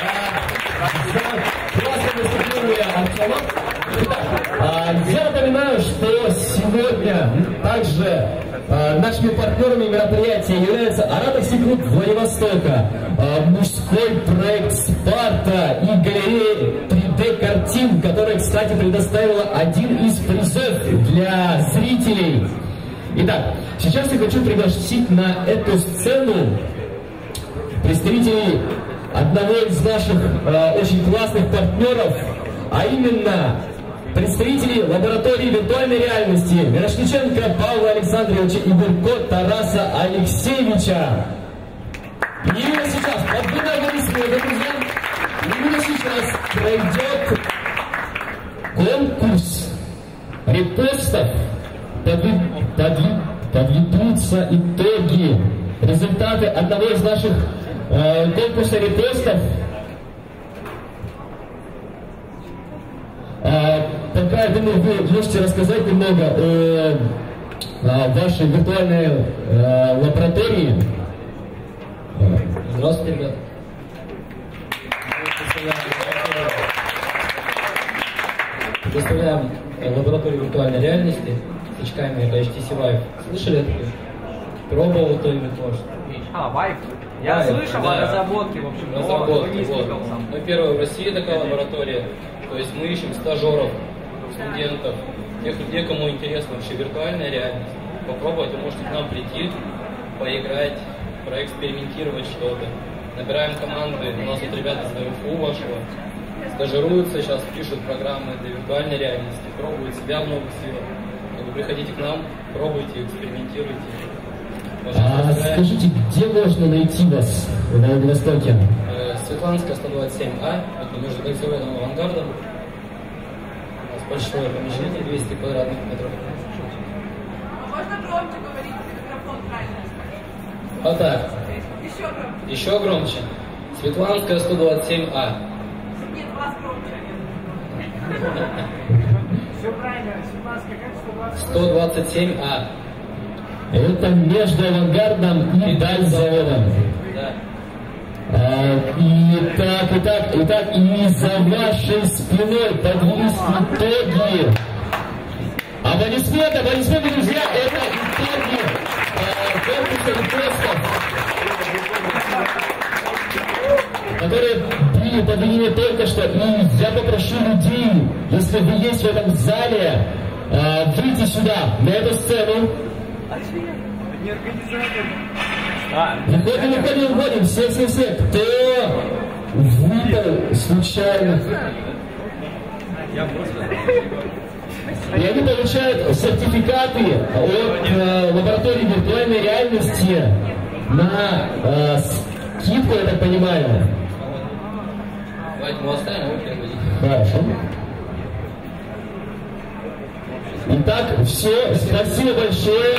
за классное выступление Артема. Я напоминаю, что сегодня также нашими партнерами мероприятия являются Ораторский клуб Владивостока, мужской проект «Спарта» и галерея 3D-картин, которая, кстати, предоставила один из призов для зрителей. Итак, сейчас я хочу пригласить на эту сцену представителей одного из наших очень классных партнеров, а именно представителей лаборатории виртуальной реальности Мирошниченко Павла Александровича и Бурко Тараса Алексеевича. И именно сейчас, под аплодисменты, друзья, именно сейчас пройдет конкурс репостов, подведутся итоги, результаты одного из наших конкурса репостов. Пока, я думаю, вы можете рассказать немного о вашей виртуальной лаборатории. Здравствуйте, ребят. Представляем лабораторию виртуальной реальности с очками HTC Vive. Слышали это? Пробовал кто-нибудь, может? Vive? Я слышал о разработке, в общем. Разработки, вот. Мы первая в России такая лаборатория. То есть мы ищем стажеров, студентов, тех людей, кому интересна вообще виртуальная реальность. Попробовать, вы можете к нам прийти, поиграть, проэкспериментировать что-то. Набираем команды, у нас вот ребята с ВФУ вашего стажируются, сейчас пишут программы для виртуальной реальности, пробуют себя в новых силах. Приходите к нам, пробуйте, экспериментируйте. Скажите, где можно найти вас в Владивостоке? Светланская, 127А, это между Кольцевым и Авангардом. У нас большое помещение, 200 квадратных метров. Можно громче говорить в микрофон, правильно? Вот так. Еще громче. Еще громче. Светланская, 127А. Нет, вас громче. Все правильно. Светланская, как 127А. Это между Авангардом и Дальзаводом. Да. Итак, и за вашей спиной подвелись итоги. Аплодисменты, друзья, это итоги конкурса репостов, которые были подведены только что. И я попрошу людей, если вы есть в этом зале, выйти сюда, на эту сцену. Выходим, все, кто выпал случайно. И они получают сертификаты от лаборатории виртуальной реальности на скидку, я так понимаю. Хорошо. Итак, все, спасибо большое.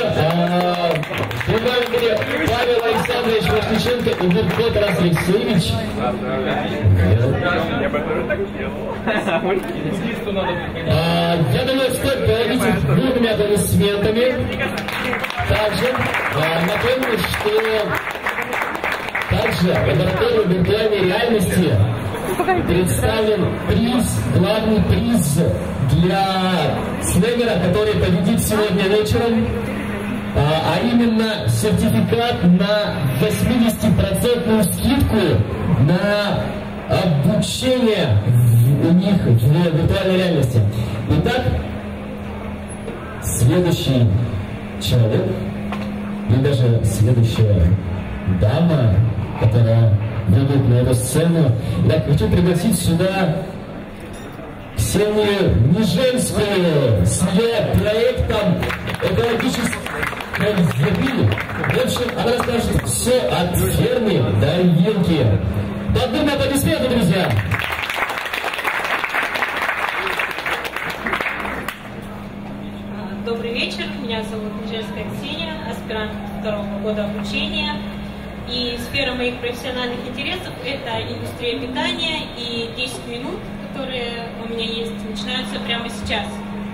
Павел Александрович Возниченко и Виртко Тарас Алексеевич. Я думаю, стоит проводить бурными аплодисментами. Также напомню, что также лабораторию виртуальной реальности представлен приз, главный приз для слэмера, который победит сегодня вечером, а именно сертификат на 80% скидку на обучение у них в виртуальной реальности. Итак, следующий человек, и даже следующая дама, которая выйдет на эту сцену. Итак, хочу пригласить сюда Ксению Нижельскую с ее проектом экологической земли. В общем, она расскажет все от фермы до вилки. Подборные аплодисменты, друзья! Добрый вечер, меня зовут Нижельская Ксения, аспирант второго года обучения. И сфера моих профессиональных интересов – это индустрия питания, и 10 минут, которые у меня есть, начинаются прямо сейчас.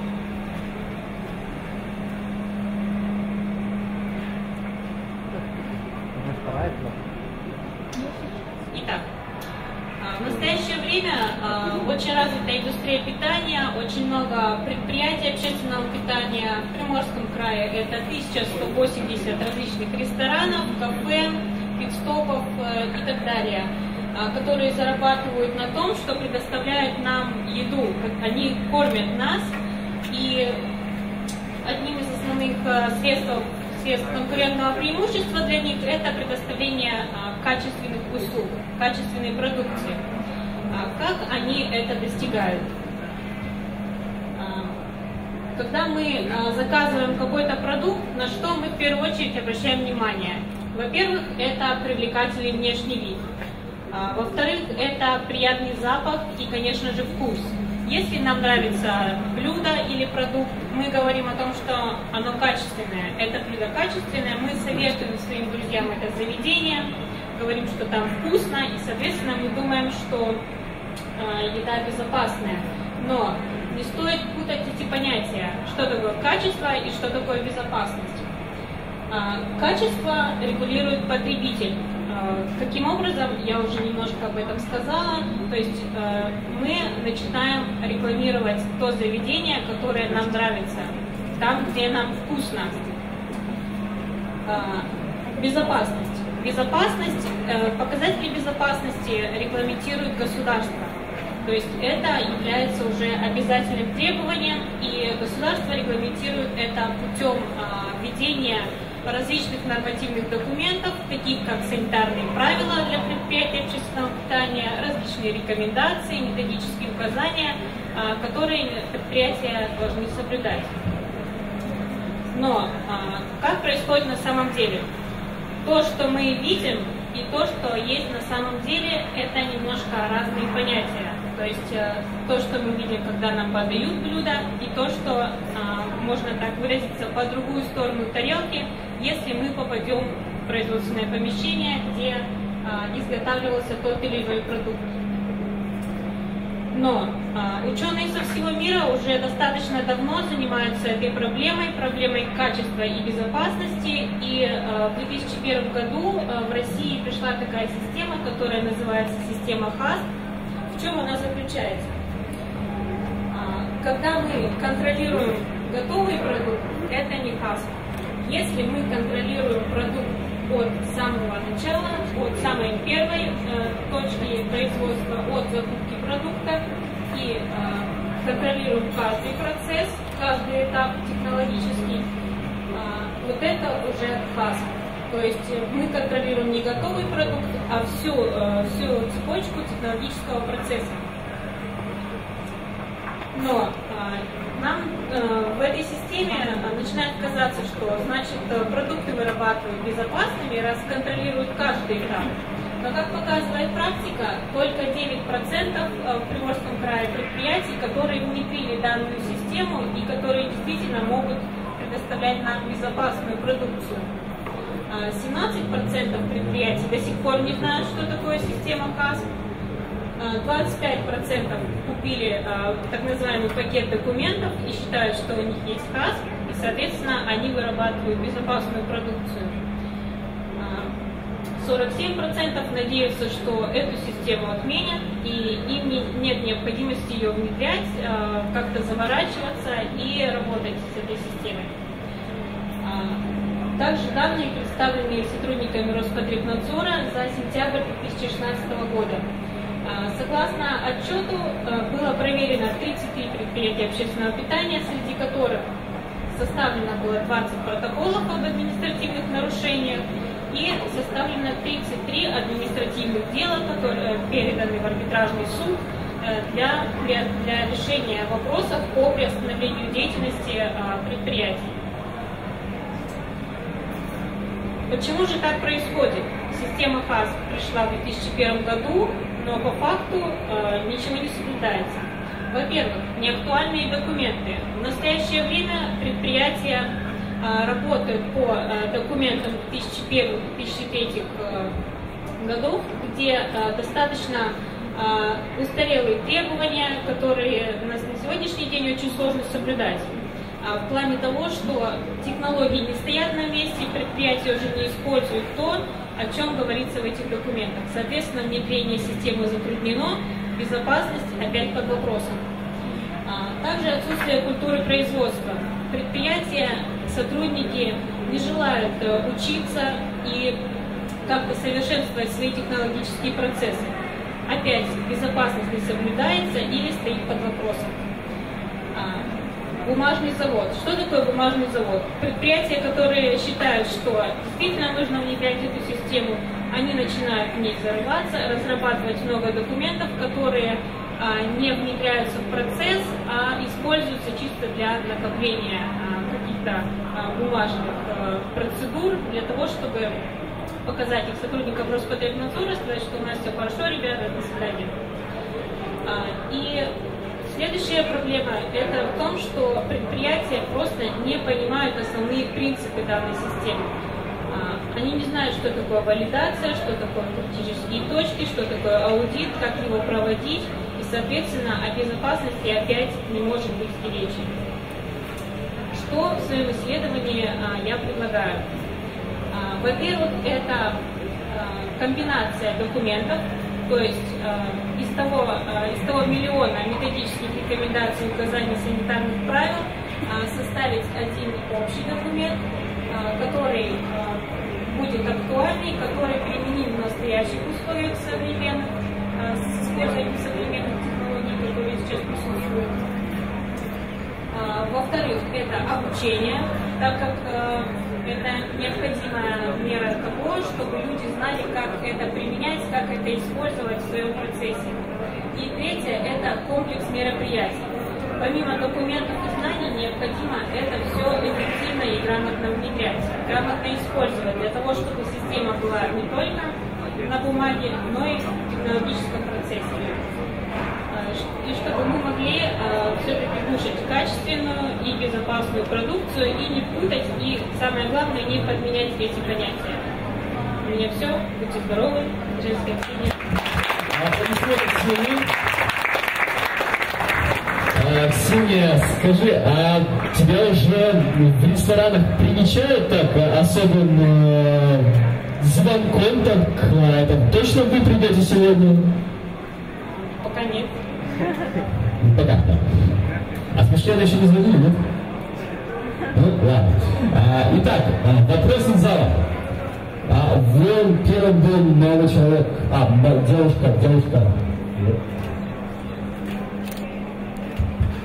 Итак, в настоящее время очень развита индустрия питания, очень много предприятий общественного питания. В Приморском крае это 1180 различных ресторанов, кафе, пит-стопов и так далее, которые зарабатывают на том, что предоставляют нам еду. Они кормят нас, и одним из основных средств конкурентного преимущества для них это предоставление качественных услуг, качественной продукции. Как они это достигают? Когда мы заказываем какой-то продукт, на что мы в первую очередь обращаем внимание? Во-первых, это привлекательный внешний вид. Во-вторых, это приятный запах и, конечно же, вкус. Если нам нравится блюдо или продукт, мы говорим о том, что оно качественное. Это блюдо качественное, мы советуем своим друзьям это заведение, говорим, что там вкусно, и, соответственно, мы думаем, что еда безопасная. Но не стоит путать эти понятия, что такое качество и что такое безопасность. Качество регулирует потребитель. Каким образом, я уже немножко об этом сказала, то есть мы начинаем рекламировать то заведение, которое нам нравится, там, где нам вкусно. Безопасность. Показатели безопасности регламентирует государство. То есть это является уже обязательным требованием, и государство регламентирует это путем введения различных нормативных документов, таких как санитарные правила для предприятий общественного питания, различные рекомендации, методические указания, которые предприятия должны соблюдать. Но как происходит на самом деле? То, что мы видим, и то, что есть на самом деле, это немножко разные понятия. То есть то, что мы видим, когда нам подают блюдо, и то, что, можно так выразиться, по другую сторону тарелки, если мы попадем в производственное помещение, где изготавливался тот или иной продукт. Но ученые со всего мира уже достаточно давно занимаются этой проблемой качества и безопасности. И в 2001 году в России пришла такая система, которая называется система ХАСП. В чем она заключается? Когда мы контролируем готовый продукт, это не ХАСП. Если мы контролируем продукт от самого начала, от самой первой точки производства, от закупки продукта и контролируем каждый процесс, каждый этап технологический. Вот это уже КАСП. То есть мы контролируем не готовый продукт, а всю цепочку технологического процесса. Но нам в этой системе начинает казаться, что значит продукты вырабатывают безопасными, раз контролируют каждый этап. Но как показывает практика, только 9% в Приморском крае предприятий, которые внедрили данную систему и которые действительно могут предоставлять нам безопасную продукцию. 17% предприятий до сих пор не знают, что такое система КАСП. 25% купили так называемый пакет документов и считают, что у них есть КАСП, и, соответственно, они вырабатывают безопасную продукцию. 47% надеются, что эту систему отменят, и им нет необходимости ее внедрять, как-то заворачиваться и работать с этой системой. Также данные, представленные сотрудниками Роспотребнадзора за сентябрь 2016 года. Согласно отчету, было проверено 33 предприятия общественного питания, среди которых составлено было 20 протоколов об административных нарушениях и составлено 33 административных дела, которые переданы в арбитражный суд для решения вопросов по приостановлению деятельности предприятий. Почему же так происходит? Система КАСП пришла в 2001 году, но по факту ничего не соблюдается. Во-первых, неактуальные документы. В настоящее время предприятия работают по документам 2001-2003 годов, где достаточно устарелые требования, которые на сегодняшний день очень сложно соблюдать. В плане того, что технологии не стоят на месте, предприятия уже не используют то, о чем говорится в этих документах. Соответственно, внедрение системы затруднено, безопасность опять под вопросом. Также отсутствие культуры производства. Предприятия, сотрудники не желают учиться и как-то совершенствовать свои технологические процессы. Опять безопасность не соблюдается или стоит под вопросом. Бумажный завод. Что такое бумажный завод? Предприятия, которые считают, что действительно нужно внедрять эту систему, они начинают в ней зарываться, разрабатывать много документов, которые не внедряются в процесс, а используются чисто для накопления каких-то бумажных процедур, для того, чтобы показать их сотрудникам Роспотребнадзора, сказать, что у нас все хорошо, ребята, до свидания. И следующая проблема – это в том, что предприятия просто не понимают основные принципы данной системы. Они не знают, что такое валидация, что такое критические точки, что такое аудит, как его проводить, и, соответственно, о безопасности опять не может быть и речи. Что в своем исследовании я предлагаю? Во-первых, это комбинация документов, то есть из того миллиона методических рекомендаций, указаний, санитарных правил составить один общий документ, который будет актуальный, который применим в настоящих условиях современных, с использованием современных технологий, которые сейчас присутствуют. Во-вторых, это обучение, так как это необходимая мера того, чтобы люди знали, как это применять, как это использовать в своем процессе. И третье – это комплекс мероприятий. Помимо документов и знаний, необходимо это все эффективно и грамотно внедрять, грамотно использовать, для того, чтобы система была не только на бумаге, но и в технологическом процессе. И чтобы мы могли все-таки кушать качественную и безопасную продукцию, и не путать, и самое главное, не подменять эти понятия. У меня все. Будьте здоровы. Женская ксения. Ксения, скажи, а тебя уже в ресторанах примечают так особым звонком, так точно вы придете сегодня? Пока нет. Пока. А смешно еще не звонили, нет? Ну, ладно. Итак, вопрос из зала. Вон первым был молодой человек. Девушка.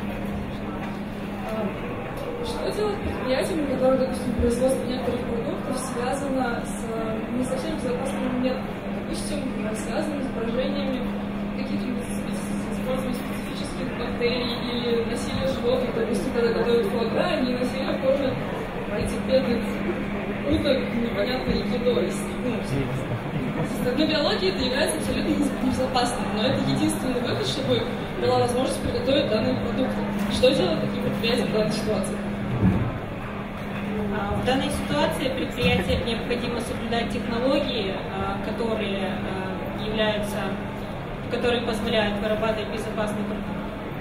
бактерий или насилие животных, допустим, когда готовят фуагра, они насилие кожи этих бедных уток непонятной едой. Для биологии это является абсолютно небезопасным, но это единственный выход, чтобы была возможность приготовить данные продукты. Что делать таким предприятиям в данной ситуации? В данной ситуации предприятиям необходимо соблюдать технологии, которые позволяют вырабатывать безопасный продукт.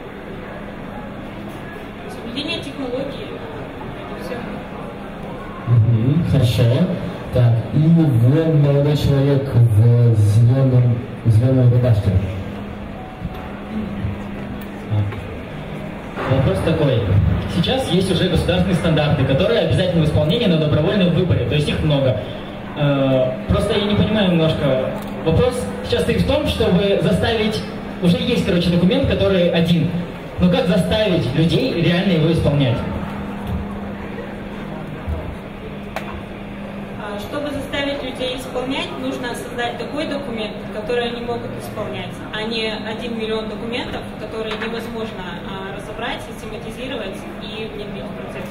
Соблюдение технологий — это все. Хорошо. Так, и вон молодой человек в зеленой рубашке. Вопрос такой. Сейчас есть уже государственные стандарты, которые обязательны в исполнении на добровольном выборе, то есть их много. Просто я не понимаю немножко. Вопрос сейчас стоит в том, чтобы заставить... Уже есть, документ, который один. Но как заставить людей реально его исполнять? Чтобы заставить людей исполнять, нужно создать такой документ, который они могут исполнять, а не 1 миллион документов, которые невозможно разобрать, систематизировать и внедрить в процесс.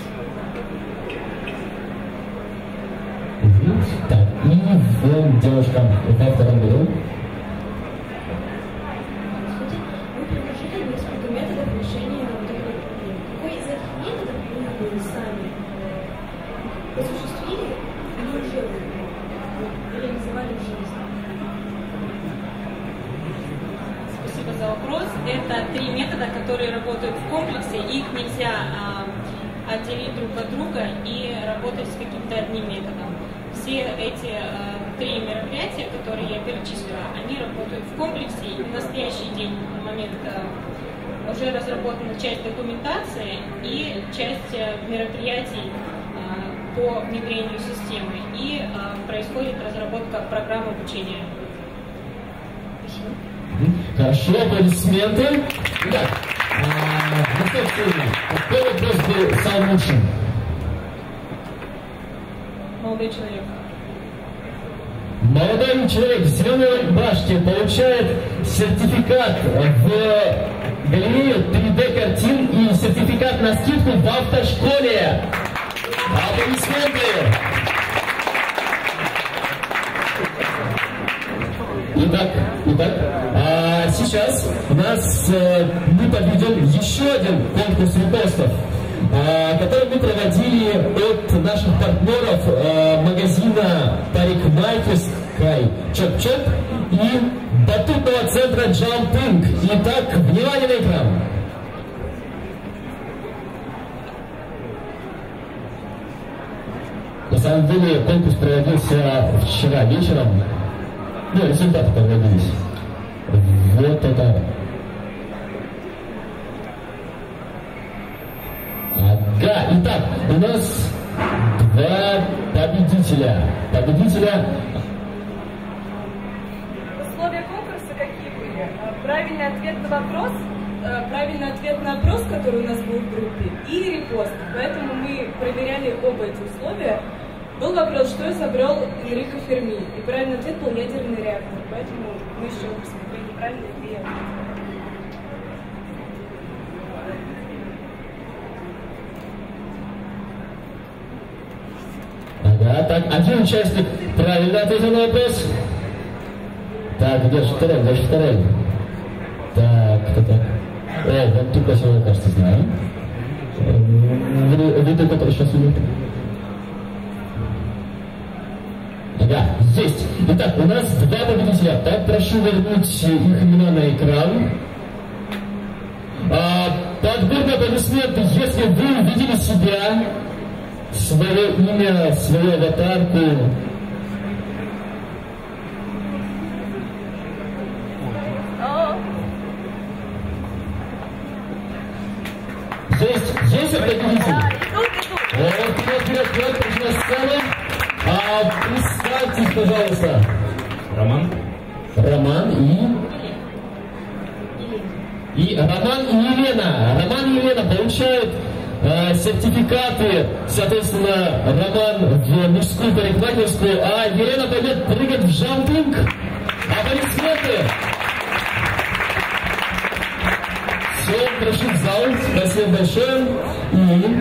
Так, и девушка во втором году. Вы предложили несколько методов решения вот этого проблемы. Какой из этих методов вы сами осуществили или уже реализовали в жизни? Спасибо за вопрос. Это 3 метода, которые работают в комплексе. Их нельзя отделить друг от друга и работать с каким-то одним методом. Все эти 3 мероприятия, которые я перечислила, они работают в комплексе. И в настоящий день, на момент, уже разработана часть документации и часть мероприятий по внедрению системы. И происходит разработка программ обучения. Хорошо, аплодисменты. Итак, какой вопрос был самым лучшим? Молодой человек. Молодой человек в зеленой башке получает сертификат в галерею 3D-картин и сертификат на скидку в автошколе. Аплодисменты. Итак, сейчас у нас мы подведем еще один конкурс репостов, который мы проводили от наших партнеров магазина парикмахерской Чоп-Чоп и батутного центра Jumping. Итак, внимание на экран. На самом деле конкурс проводился вчера вечером. Ну, результаты подводились. Вот это. Ага, итак, у нас 2 победителя. Условия конкурса какие были? Правильный ответ на опрос, который у нас был в группе, и репост. Поэтому мы проверяли оба эти условия. Был вопрос, что изобрел Энрико Ферми, и правильный ответ был ядерный реактор. Поэтому мы еще посмотрели правильные 2 ответа. Ага, так, один участник правильно ответил на вопрос. Так, где же второй? Так, кто так? Вот тут я, кажется, знаю. Виды, который сейчас идет. Ага, есть. Итак, у нас 2 победителя. Так, прошу вернуть их имена на экран. Подборные аплодисменты, если вы увидели себя, свое имя, свою аватарку. Есть победитель? Вперед, пришла сцена. Представьтесь, пожалуйста. Роман и Роман и Елена получают сертификаты, соответственно, Роман в мужскую парикмахерскую, а Елена пойдет прыгать в джампинг. Аплодисменты. Все прошу в зал. Спасибо большое. И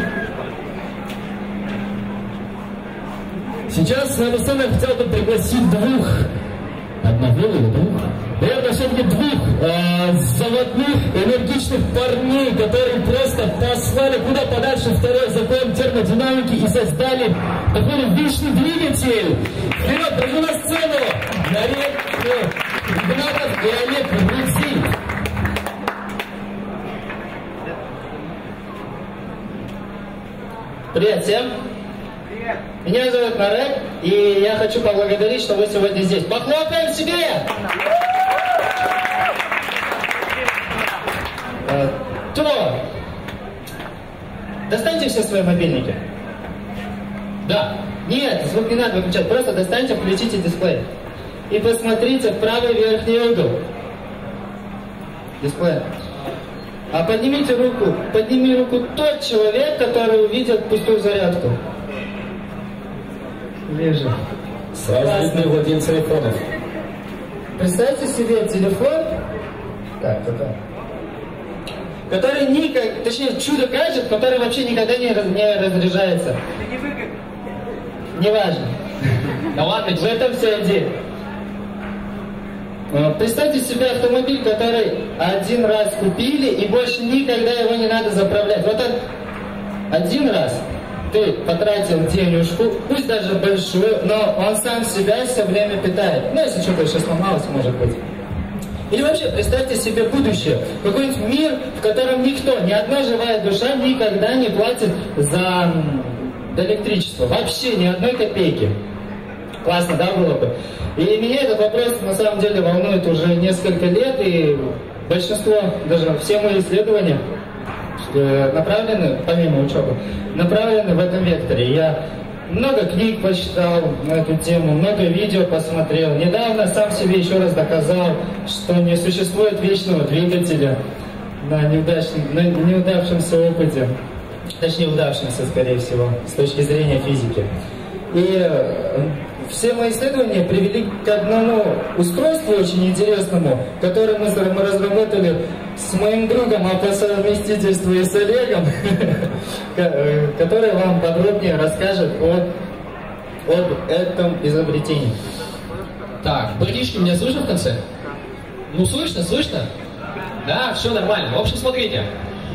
сейчас на сцену я хотел бы пригласить одного или двух, наверное, все-таки двух заводных, энергичных парней, которые просто послали куда подальше второй закон термодинамики и создали такой вечный двигатель. Вперед, прошу на сцену! Нарек Игнатов и Олег Рудзин. Привет всем! Привет! Меня зовут Нарек, и я хочу поблагодарить, что вы сегодня здесь. Похлопаем себе! Что? Достаньте все свои мобильники. Да. Нет, звук не надо выключать. Просто достаньте, включите дисплей. И посмотрите в правый верхний угол. Дисплей. А поднимите руку. Подними руку тот человек, который увидел пустую зарядку. Вижу. Сразу видны владельцы айфонов. Представьте себе телефон, который никак, точнее чудо-гаджет, который вообще никогда не разряжается. Не важно. Да ладно, в этом вся идея. Представьте себе автомобиль, который один раз купили и больше никогда его не надо заправлять. Вот один раз ты потратил денежку, пусть даже большую, но он сам себя все время питает. Ну, если что-то еще сломалось, может быть. Или вообще, представьте себе будущее. Какой-нибудь мир, в котором никто, ни одна живая душа никогда не платит за электричество. Вообще ни одной копейки. Классно, да, было бы? И меня этот вопрос на самом деле волнует уже несколько лет, и большинство, даже все мои исследования направлены, помимо учебы, направлены в этом векторе. Я много книг почитал на эту тему, много видео посмотрел. Недавно сам себе еще раз доказал, что не существует вечного двигателя на неудавшемся опыте. Точнее, удавшемся, скорее всего, с точки зрения физики. И все мои исследования привели к одному устройству очень интересному, которое мы разработали с моим другом, а по совместительству и с Олегом, который вам подробнее расскажет об этом изобретении. Так, братишки, меня слышно в конце? Ну, слышно? Да, все нормально. В общем, смотрите.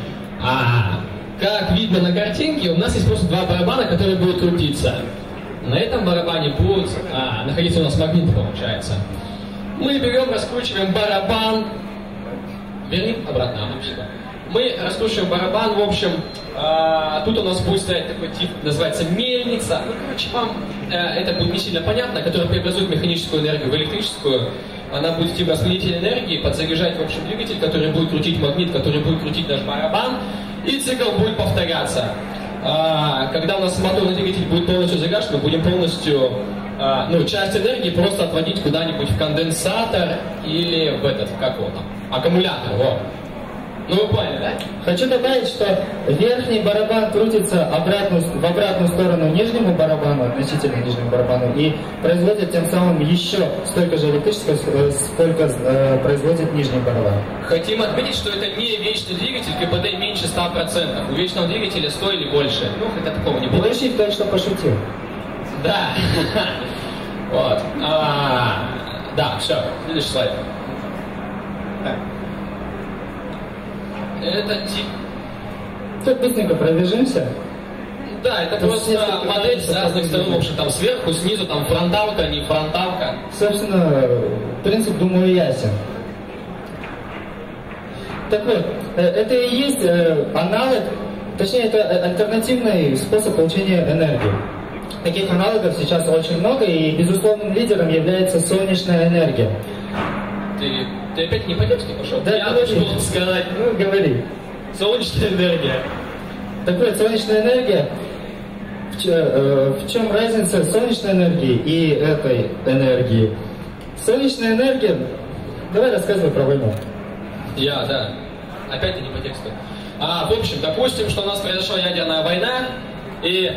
Как видно на картинке, у нас есть просто два барабана, которые будут крутиться. На этом барабане будут находиться у нас магниты, получается. Мы берем, раскручиваем барабан. Верни обратно, мы раскручиваем барабан, в общем, тут у нас будет стоять такой тип, называется мельница. Ну, короче, вам это будет не сильно понятно, которая преобразует механическую энергию в электрическую. Она будет типа распределитель энергии, подзаряжать, в общем, двигатель, который будет крутить магнит, который будет крутить наш барабан, и цикл будет повторяться. Когда у нас моторный двигатель будет полностью загашен, мы будем полностью часть энергии просто отводить куда-нибудь в конденсатор или в этот, как его там, аккумулятор, вот. Ну вы поняли, да? Хочу добавить, что верхний барабан крутится в обратную сторону нижнему барабану, относительно нижнему барабану, и производит тем самым еще столько же электричества, сколько производит нижний барабан. Хотим отметить, что это не вечный двигатель, КПД меньше 100%. У вечного двигателя 100 или больше. Ну, хотя такого не было. Ведущий только что пошутил. Да. Вот. Да, все. Следующий слайд. Это тип. Тут быстренько пробежимся. Да, это просто модель с разных сторон, в общем, там сверху, снизу, там фронталка, не фронталка. Собственно, принцип, думаю, ясен. Так вот, это и есть аналог, точнее, это альтернативный способ получения энергии. Таких аналогов сейчас очень много, и безусловным лидером является солнечная энергия. Ты опять не по тексту пошел? Да, я должен сказать. Ну, говори. Солнечная энергия. Так вот, солнечная энергия, в чем разница солнечной энергии и этой энергии? Солнечная энергия, давай рассказывай про войну. Да. Опять ты не по тексту. В общем, допустим, что у нас произошла ядерная война, и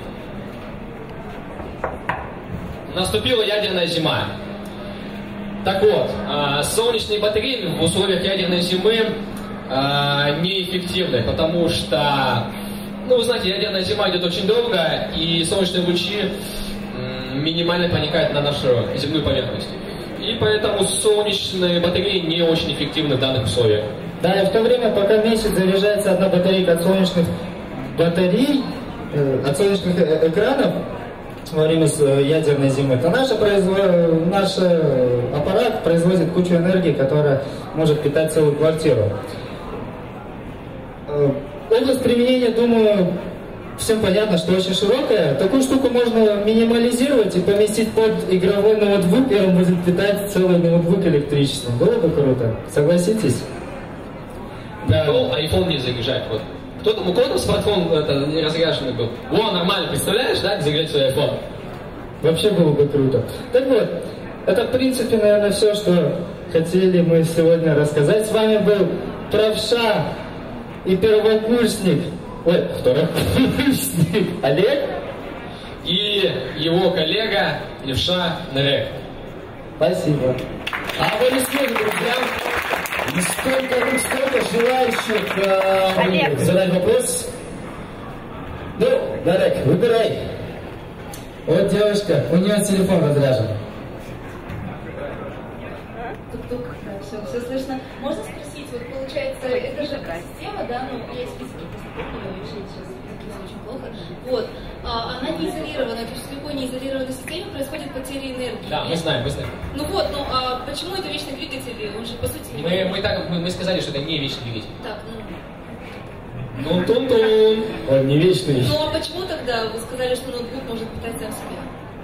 наступила ядерная зима. Так вот, солнечные батареи в условиях ядерной зимы неэффективны, потому что, ну, вы знаете, ядерная зима идет очень долго, и солнечные лучи минимально проникают на нашу земную поверхность. И поэтому солнечные батареи не очень эффективны в данных условиях. Да, и в то время, пока в месяц заряжается одна батарейка от солнечных батарей, от солнечных экранов во время ядерной зимы, то наш аппарат производит кучу энергии, которая может питать целую квартиру. Область применения, думаю, всем понятно, что очень широкая. Такую штуку можно минимализировать и поместить под игровой ноутбук, и он будет питать целый ноутбук электричеством. Было бы круто. Согласитесь? Да. iPhone не заряжать. Вот. У кого-то смартфон не разряженный был. О, нормально, представляешь, да, заряжать свой iPhone? Вообще было бы круто. Так вот, это в принципе, наверное, все, что хотели мы сегодня рассказать. С вами был правша и первокурсник, второкурсник Олег и его коллега Левша Нарек. Спасибо. Аплодисменты, друзья. И сколько желающих задать вопрос? Ну, Нарек, выбирай. Вот девушка, у нее телефон разряжен. Тук-тук, да, все слышно. Можно спросить, вот получается, это же система, да, ну, я из физики, сейчас физики очень плохо. Вот, она не изолирована, то есть в любой неизолированной системе происходит потеря энергии. Да, мы знаем. Ну вот, ну а почему это вечный двигатель? Он же по сути не... Мы сказали, что это не вечный двигатель. Так, ну тун-тун. Он не вечный. Ну а почему тогда вы сказали, что ноутбук может питать сам себя?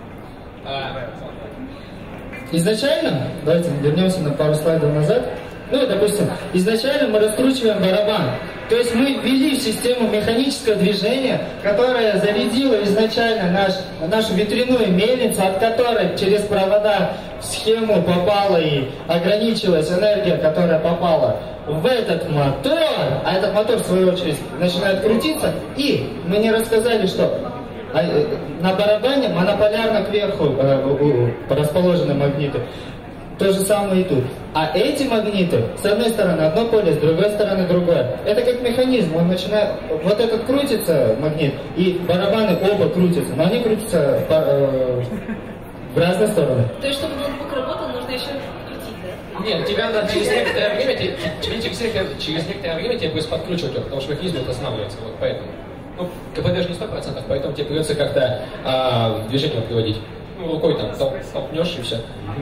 Изначально, давайте вернемся на пару слайдов назад. Ну, допустим, изначально мы раскручиваем барабан. То есть мы ввели в систему механическое движение, которое зарядило изначально нашу ветряную мельницу, от которой через провода в схему попала и ограничилась энергия, которая попала в этот мотор, а этот мотор, в свою очередь, начинает крутиться, и мы не рассказали, что на барабане монополярно кверху расположены магниты. То же самое и тут. А эти магниты, с одной стороны одно поле, с другой стороны другое. Это как механизм, он начинает... Вот этот крутится магнит, и барабаны оба крутятся, но они крутятся в разные стороны. То есть, чтобы ноутбук работал, нужно еще крутить, да? Нет, тебя надо через некоторое время тебе будет подкручивать, потому что механизм останавливается, вот поэтому. Ну, КПД же не 100%, поэтому тебе придется как-то движение приводить. Ну, рукой там толкнешь и все.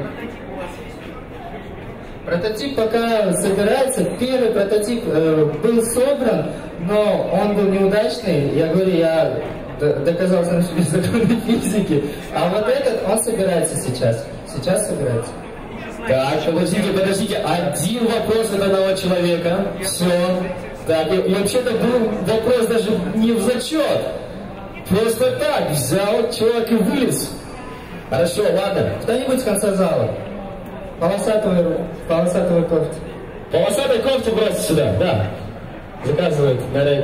Прототип пока собирается. Первый прототип был собран, но он был неудачный. Я говорю, я доказал сам себе законы физики. А вот этот, он собирается сейчас. Сейчас собирается. Так, подождите. Один вопрос от одного человека. Все. Так, и вообще-то был вопрос даже не в зачет. Просто так, взял чувак и вылез. Хорошо, ладно. Кто-нибудь с конца зала? Полосатую кофту. Полосатую кофту бросить сюда, да. Заказывает Нарек.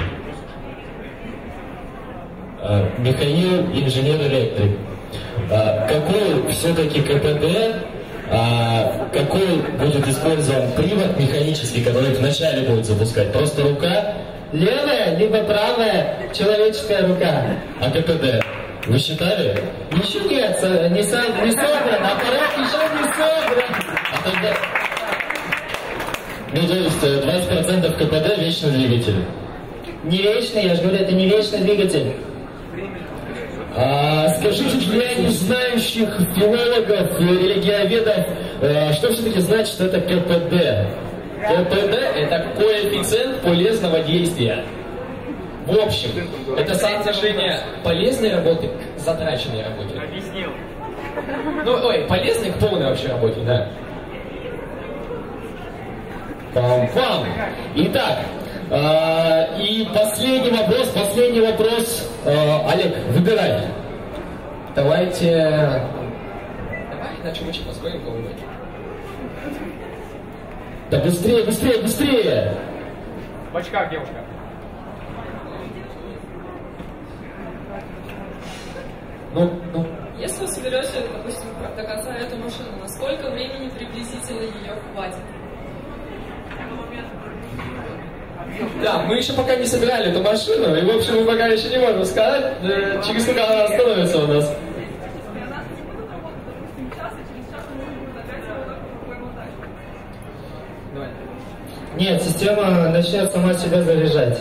Михаил, инженер-электрик. Какой все-таки КПД, какой будет использован привод механический, который вначале будет запускать? Просто рука? Левая, либо правая человеческая рука. А КПД? Вы считали? Еще нет, не собран, аппарат еще не собран. А тогда... Ну, то есть 20% КПД вечный двигатель. Не вечный, я же говорю, это не вечный двигатель. Скажите для незнающих филологов, религиоведов, что все-таки значит это КПД? КПД – это коэффициент полезного действия. В общем, это соотношение полезной работы к затраченной работе. Объяснил. Ну, полезной к полной вообще работе, да. Пам-пам. Итак, и последний вопрос. Олег, выбирай. Давай, иначе мы что-то сходим кого-нибудь. Да быстрее! В очках девушка. Ну. Если вы соберете, допустим, до конца эту машину, на сколько времени приблизительно ее хватит? Да, мы еще пока не собирали эту машину, и, в общем, мы пока еще не можем сказать, через сколько она остановится у нас. Нет, система начнет сама себя заряжать.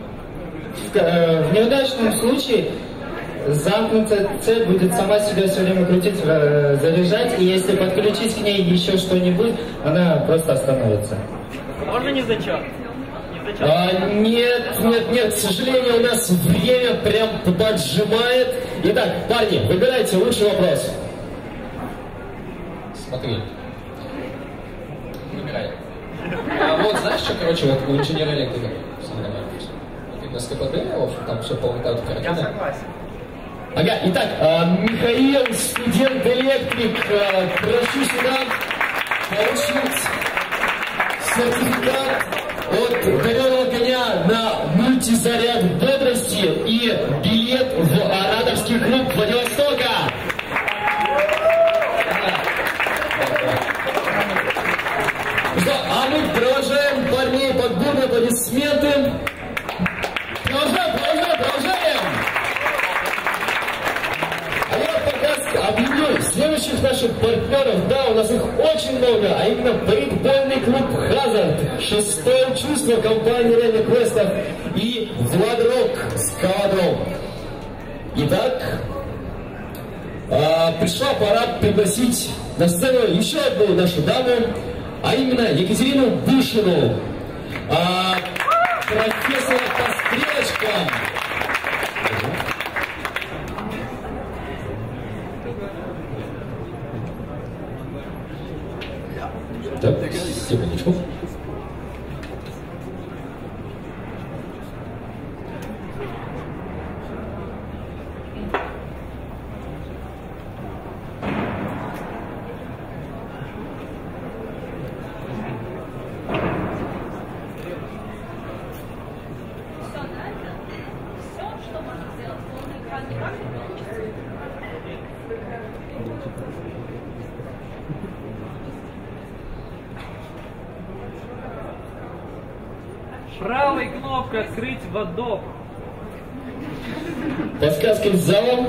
В неудачном случае замкнутая цепь будет сама себя все время крутить, заряжать, и если подключить к ней еще что-нибудь, она просто остановится. Можно не зачет? Нет, к сожалению, у нас время прям поджимает. Итак, парни, выбирайте лучший вопрос. Смотри. Выбирай. Вот знаешь, что, короче, вот у инженера электрика видно с КПД, в общем, там все полетают в картины. Я согласен. Ага, итак, Михаил, студент-электрик, прошу сюда получить сертификат от «Одаренного коня» на мультизаряд бодрости и билет в ораторский клуб Владивостока. Что, а мы продолжаем, парни, под бурные аплодисменты. Продолжаем. А я пока объявлю следующих наших партнеров. Да, у нас их очень много, а именно пейнтбольный клуб «Хазард», «Шестое чувство», компания «Реальных квестов» и «Владрок» «Скалодром». Итак, пришла пора пригласить на сцену еще одну нашу даму, а именно Екатерину Бушину, профессора по стрелочкам. Так, секундочку. Правой кнопкой открыть водоп. Подсказка из зала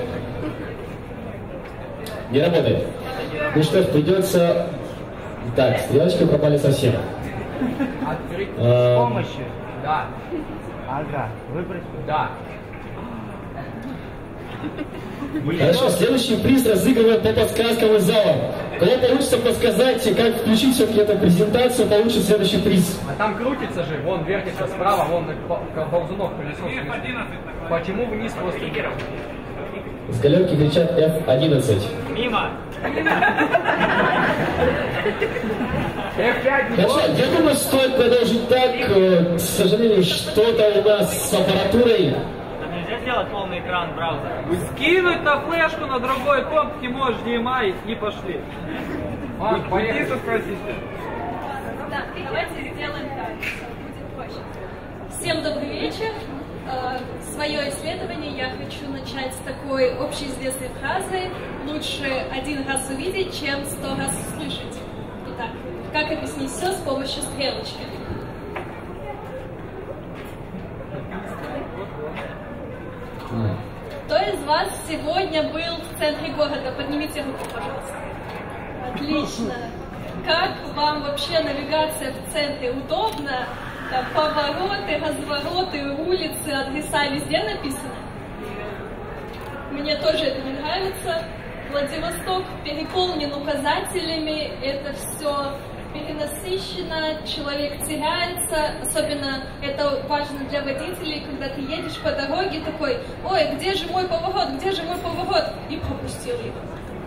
не работает. Ну что ж, придется... Так, стрелочки пропали совсем. Открыть с помощью. Да. Ага. Выбрать. Да. Хорошо, следующий приз разыгрываем по подсказкам из зала. Кому получится подсказать, как включить все-таки эту презентацию, получит следующий приз. А там крутится же, вон вертится справа, вон ползунок колесо. Почему вниз просто геров? С галерки кричат F11. Мимо. Хорошо, я думаю, стоит продолжить так. К сожалению, что-то у нас с аппаратурой. Нельзя сделать полный экран браузера. Скинуть на флешку на другой комп не можешь, HDMI, и пошли. Пойди спросите. Да, давайте сделаем так, будет проще. Всем добрый вечер. Свое исследование я хочу начать с такой общеизвестной фразы: лучше один раз увидеть, чем 100 раз услышать. Итак, как объяснить все с помощью стрелочки? Кто из вас сегодня был в центре города? Поднимите руку, пожалуйста. Отлично. Как вам вообще навигация в центре? Удобно? Там повороты, развороты, улицы, адреса везде написаны? Мне тоже это не нравится. Владивосток переполнен указателями, это все перенасыщено, человек теряется, особенно это важно для водителей, когда ты едешь по дороге такой: ой, где же мой поворот, где же мой поворот, и пропустил его.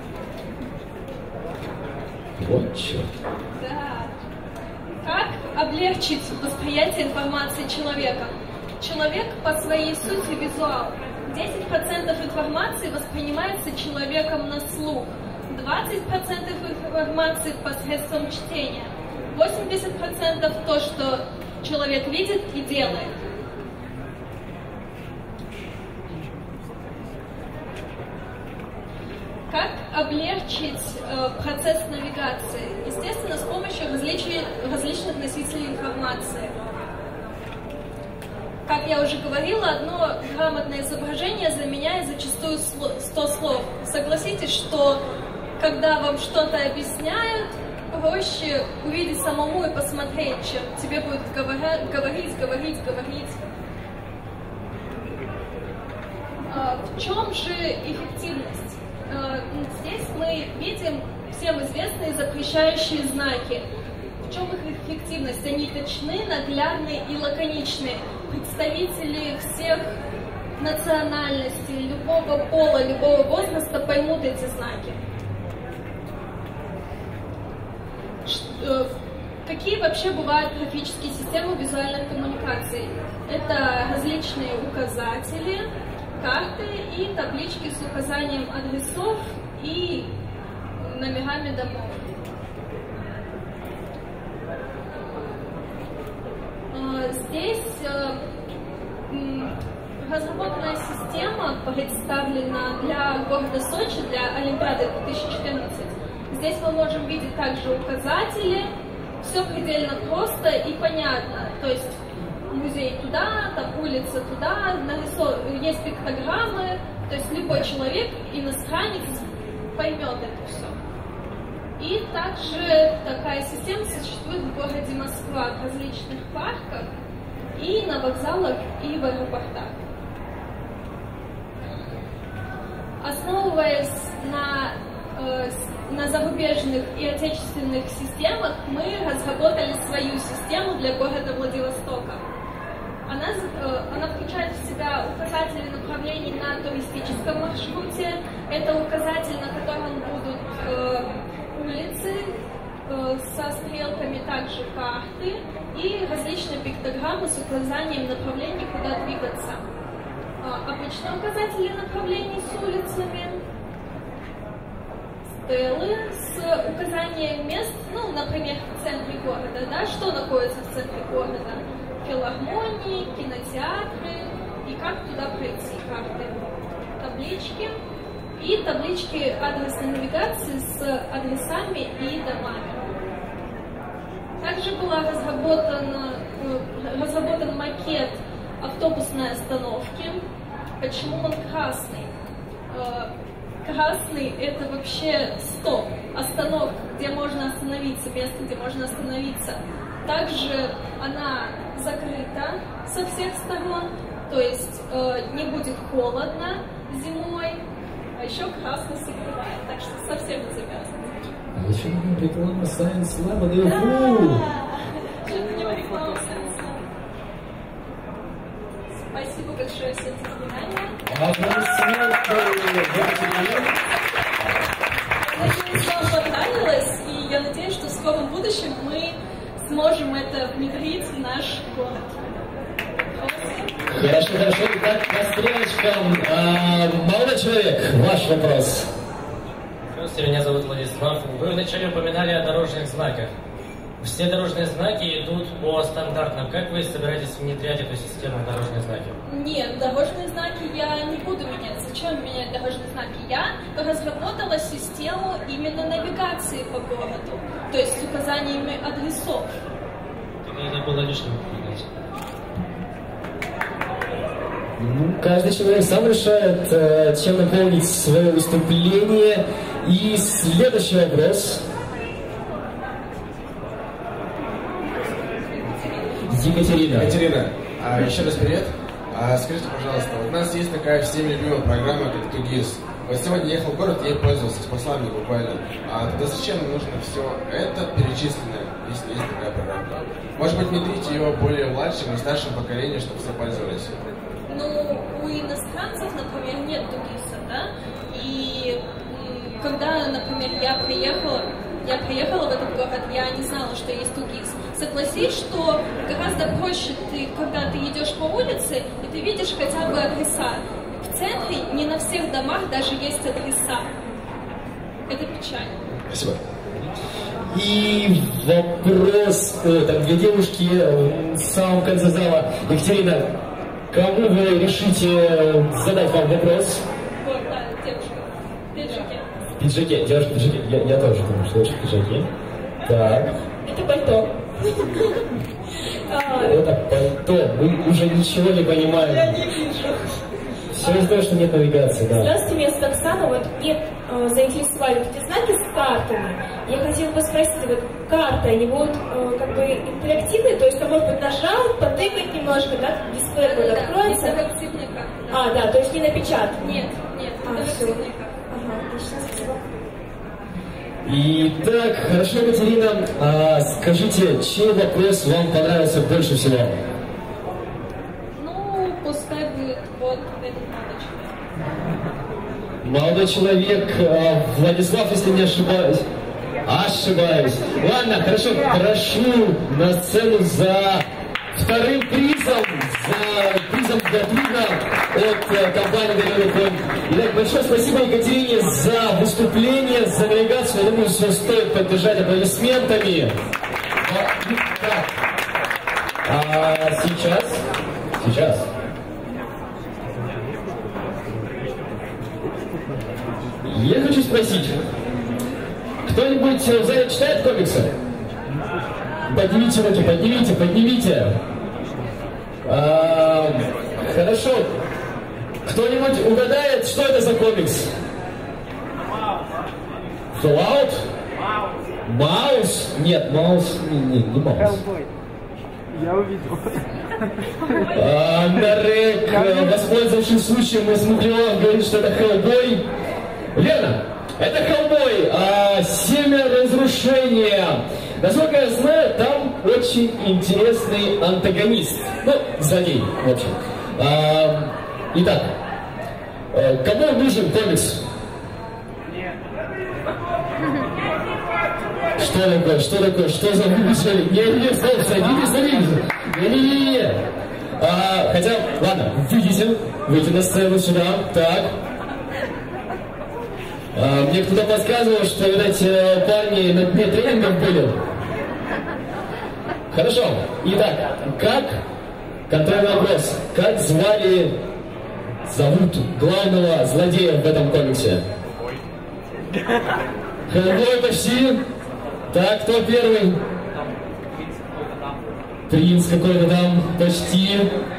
Вот черт. Да. Как облегчить восприятие информации человека? Человек по своей сути визуал. 10% информации воспринимается человеком на слух, 20% информации посредством чтения, 80% то, что человек видит и делает. Как облегчить процесс навигации? Естественно, с помощью различных носителей информации. Как я уже говорила, одно грамотное изображение заменяет зачастую 100 слов. Согласитесь, что когда вам что-то объясняют, проще увидеть самому и посмотреть, чем тебе будет говорить. В чем же эффективность? Здесь мы видим всем известные запрещающие знаки. В чем их эффективность? Они точны, наглядны и лаконичны. Представители всех национальностей, любого пола, любого возраста поймут эти знаки. Какие вообще бывают графические системы визуальной коммуникации? Это различные указатели, карты и таблички с указанием адресов и номерами домов. Здесь разработанная система представлена для города Сочи, для Олимпиады 2014. Здесь мы можем видеть также указатели, все предельно просто и понятно. То есть музей туда, там улица туда, есть пиктограммы, то есть любой человек, иностранец, поймет это все. И также такая система существует в городе Москва в различных парках и на вокзалах и в аэропортах. Основываясь на зарубежных и отечественных системах, мы разработали свою систему для города Владивостока. Она включает в себя указатели направлений на туристическом маршруте. Это указатель, на котором будут улицы со стрелками, также карты и различные пиктограммы с указанием направлений, куда двигаться. Обычные указатели направлений с улицами, стелы с указанием мест, ну, например, в центре города, да, что находится в центре города, филармонии, кинотеатры и как туда пройти, карты, таблички и таблички адресной навигации с адресами и домами. Также была разработан макет автобусной остановки. Почему он красный? Красный — это вообще стоп, остановка, где можно остановиться, место, где можно остановиться. Также она закрыта со всех сторон, то есть не будет холодно зимой, а еще красно согревает, так что совсем не завязано. А еще реклама Science Lab, реклама Science Lab. Спасибо большое всем за внимание. Надеюсь, вам понравилось, и я надеюсь, что в скором будущем мы сможем это внедрить в наш город. Хорошо. Итак, по стрелочкам. Молодой человек, ваш вопрос. Здравствуйте, меня зовут Владислав. Вы вначале упоминали о дорожных знаках. Все дорожные знаки идут по стандартам. Как вы собираетесь внедрять эту систему дорожных знаков? Нет, дорожные знаки я не буду менять. Зачем менять дорожные знаки? Я разработала систему именно навигации по городу, то есть с указаниями адресов. Это было лишним. Каждый человек сам решает, чем наполнить свое выступление. И следующий вопрос. Екатерина, еще раз привет. Скажите, пожалуйста, у нас есть такая всеми любимая программа, как Тугис. Вот сегодня ехал в город, я ей пользовался с послами буквально. Тогда зачем нужно все это перечисленное, если есть такая программа? Может быть, внедрить ее более младшим и старшим поколением, чтобы все пользовались? Ну, у иностранцев, например, нет Тугиса, да? И когда, например, я приехала в этот город, я не знала, что есть Тугис. Согласись, что гораздо проще, когда ты идешь по улице, и ты видишь хотя бы адреса. В центре не на всех домах даже есть адреса. Это печально. Спасибо. И вопрос, там две девушки в самом конце зала. Екатерина, кому вы решите задать вам вопрос? Вот, да, девушка. Пиджаки, девушка в пиджаке. Я тоже думаю, что лучше в пиджаке. Так. Это пальто. Это пальто. Мы уже ничего не понимаем. Я не вижу. Все из-за того, что нет навигации, да. Здравствуйте, меня зовут Оксана. Вот мне заинтересовали вот эти знаки с картами. Я хотела бы спросить, вот карты, они будут как бы интерактивные, то есть там, может быть, нажал, потыкать немножко, да, дисплей будет откроется. Это как цифрная карта. А, да, то есть не напечатать. Нет, это как все. цифрная карта. Ага, отлично, спасибо. Итак, хорошо, Екатерина, скажите, чей вопрос вам понравился больше всего? Ну, пускай будет вот этот Молодой человек, Владислав, если не ошибаюсь. Ошибаюсь. Ладно, хорошо, прошу на сцену за вторым призом, за призом Гатвина от компании «Горелый конь». Итак, большое спасибо Екатерине за выступление, за навигацию. Я думаю, все стоит поддержать аплодисментами. Сейчас. Я хочу спросить, кто-нибудь в зале читает комиксы? Поднимите руки, поднимите. Хорошо. Кто-нибудь угадает, что это за комикс? Fallout? Маус? Нет, Маус не Маус. Я увидел. Нарек, воспользовавшись случаем, из Муклеон говорит, что это Хеллбой. Верно, это Хеллбой. Семя разрушения. Насколько я знаю, там очень интересный антагонист. Ну, злодей, в общем. Итак, кому нужен комикс? Что такое? Что за выбежали? Не, стоп, садитесь. Не. Хотя, ладно, выйдите на сцену сюда. Так. Мне кто-то подсказывал, что, видать, парни на дне тренингов были. Хорошо. Итак, контрольный вопрос. Как зовут главного злодея в этом комиксе? Хеллбой почти. Так, кто первый? Принц какой-то там, почти.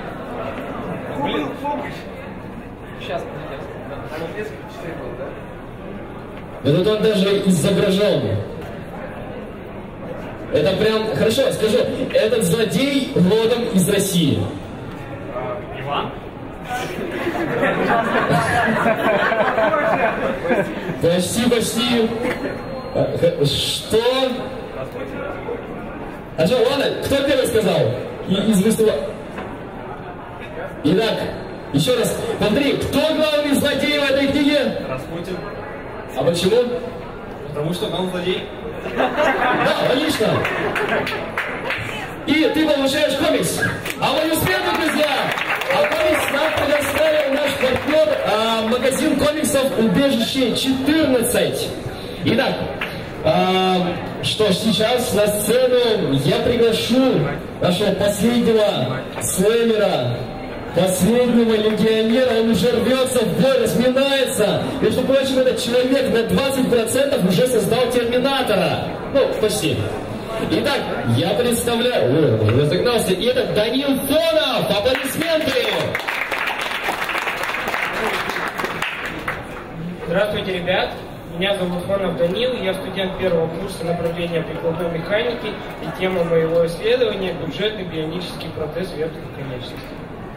Сейчас, да тут он даже изображен. Это прям, хорошо, скажу, этот злодей родом из России. Иван? Почти. Что? А что, ладно, кто первый сказал? Из выступа. Итак, еще раз, повтори, кто главный злодей в этой книге? Распутин. А почему? Потому что он злодей. Да, логично. И ты получаешь комикс. Аплодисменты, друзья! А комикс нам предоставил наш партнер, магазин комиксов «Убежище 14». Итак, что ж, сейчас на сцену я приглашу нашего последнего слэмера, последнего легионера. Он уже рвется в бой, разминается. Между прочим, этот человек на 20% уже создал Терминатора. Ну, почти. Итак, я представляю... Ой, разогнался. И это Данил Фонов. Аплодисменты! Здравствуйте, ребят. Меня зовут Фонов Данил, я студент первого курса направления прикладной механики, и тема моего исследования – бюджетный бионический протез верхних конечностей.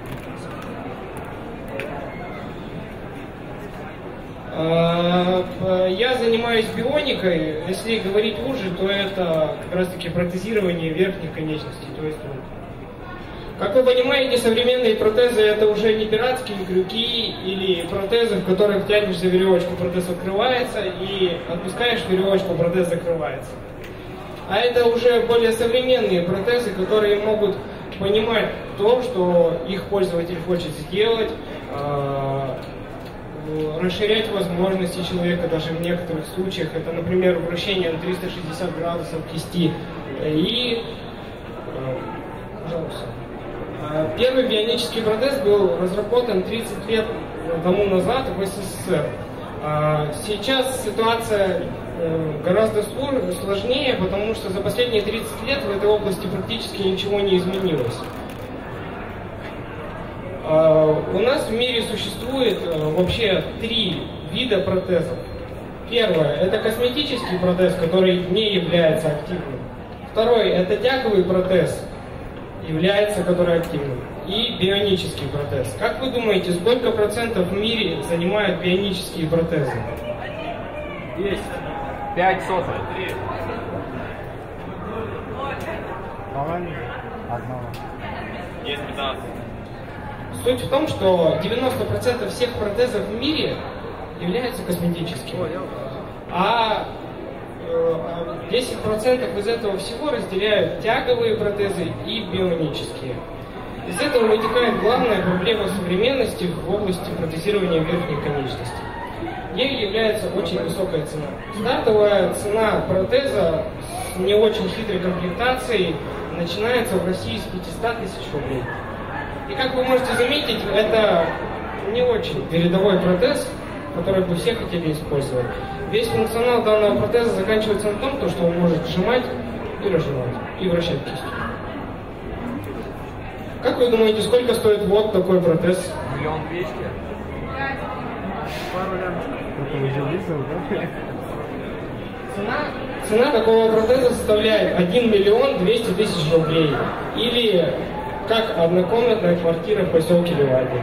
Я занимаюсь бионикой, если говорить уже, то это как раз таки протезирование верхних конечностей, то есть рук. Как вы понимаете, современные протезы это уже не пиратские крюки или протезы, в которых тянешь за веревочку, протез открывается, и отпускаешь веревочку, протез закрывается. А это уже более современные протезы, которые могут понимать то, что их пользователь хочет сделать, расширять возможности человека даже в некоторых случаях. Это, например, вращение на 360 градусов кисти. И, пожалуйста. Первый бионический протез был разработан 30 лет тому назад в СССР. Сейчас ситуация гораздо сложнее, потому что за последние 30 лет в этой области практически ничего не изменилось. У нас в мире существует вообще 3 вида протезов. Первое – это косметический протез, который не является активным. Второй – это тяговый протез, который активным. И бионический протез. Как вы думаете, сколько процентов в мире занимают бионические протезы? Есть. 5 соток. Есть 15. Суть в том, что 90% всех протезов в мире являются косметическими. А 10% из этого всего разделяют тяговые протезы и бионические. Из этого вытекает главная проблема современности в области протезирования верхних конечностей. Ею является очень высокая цена. Стартовая цена протеза с не очень хитрой комплектацией начинается в России с 500 тысяч рублей. И как вы можете заметить, это не очень передовой протез, который бы все хотели использовать. Весь функционал данного протеза заканчивается на том, что он может сжимать и разжимать, и вращать кистью. Как вы думаете, сколько стоит вот такой протез? 1 200 000. Пару лямчиков. Цена такого протеза составляет 1 200 000 рублей. Или как однокомнатная квартира в поселке Ливаде.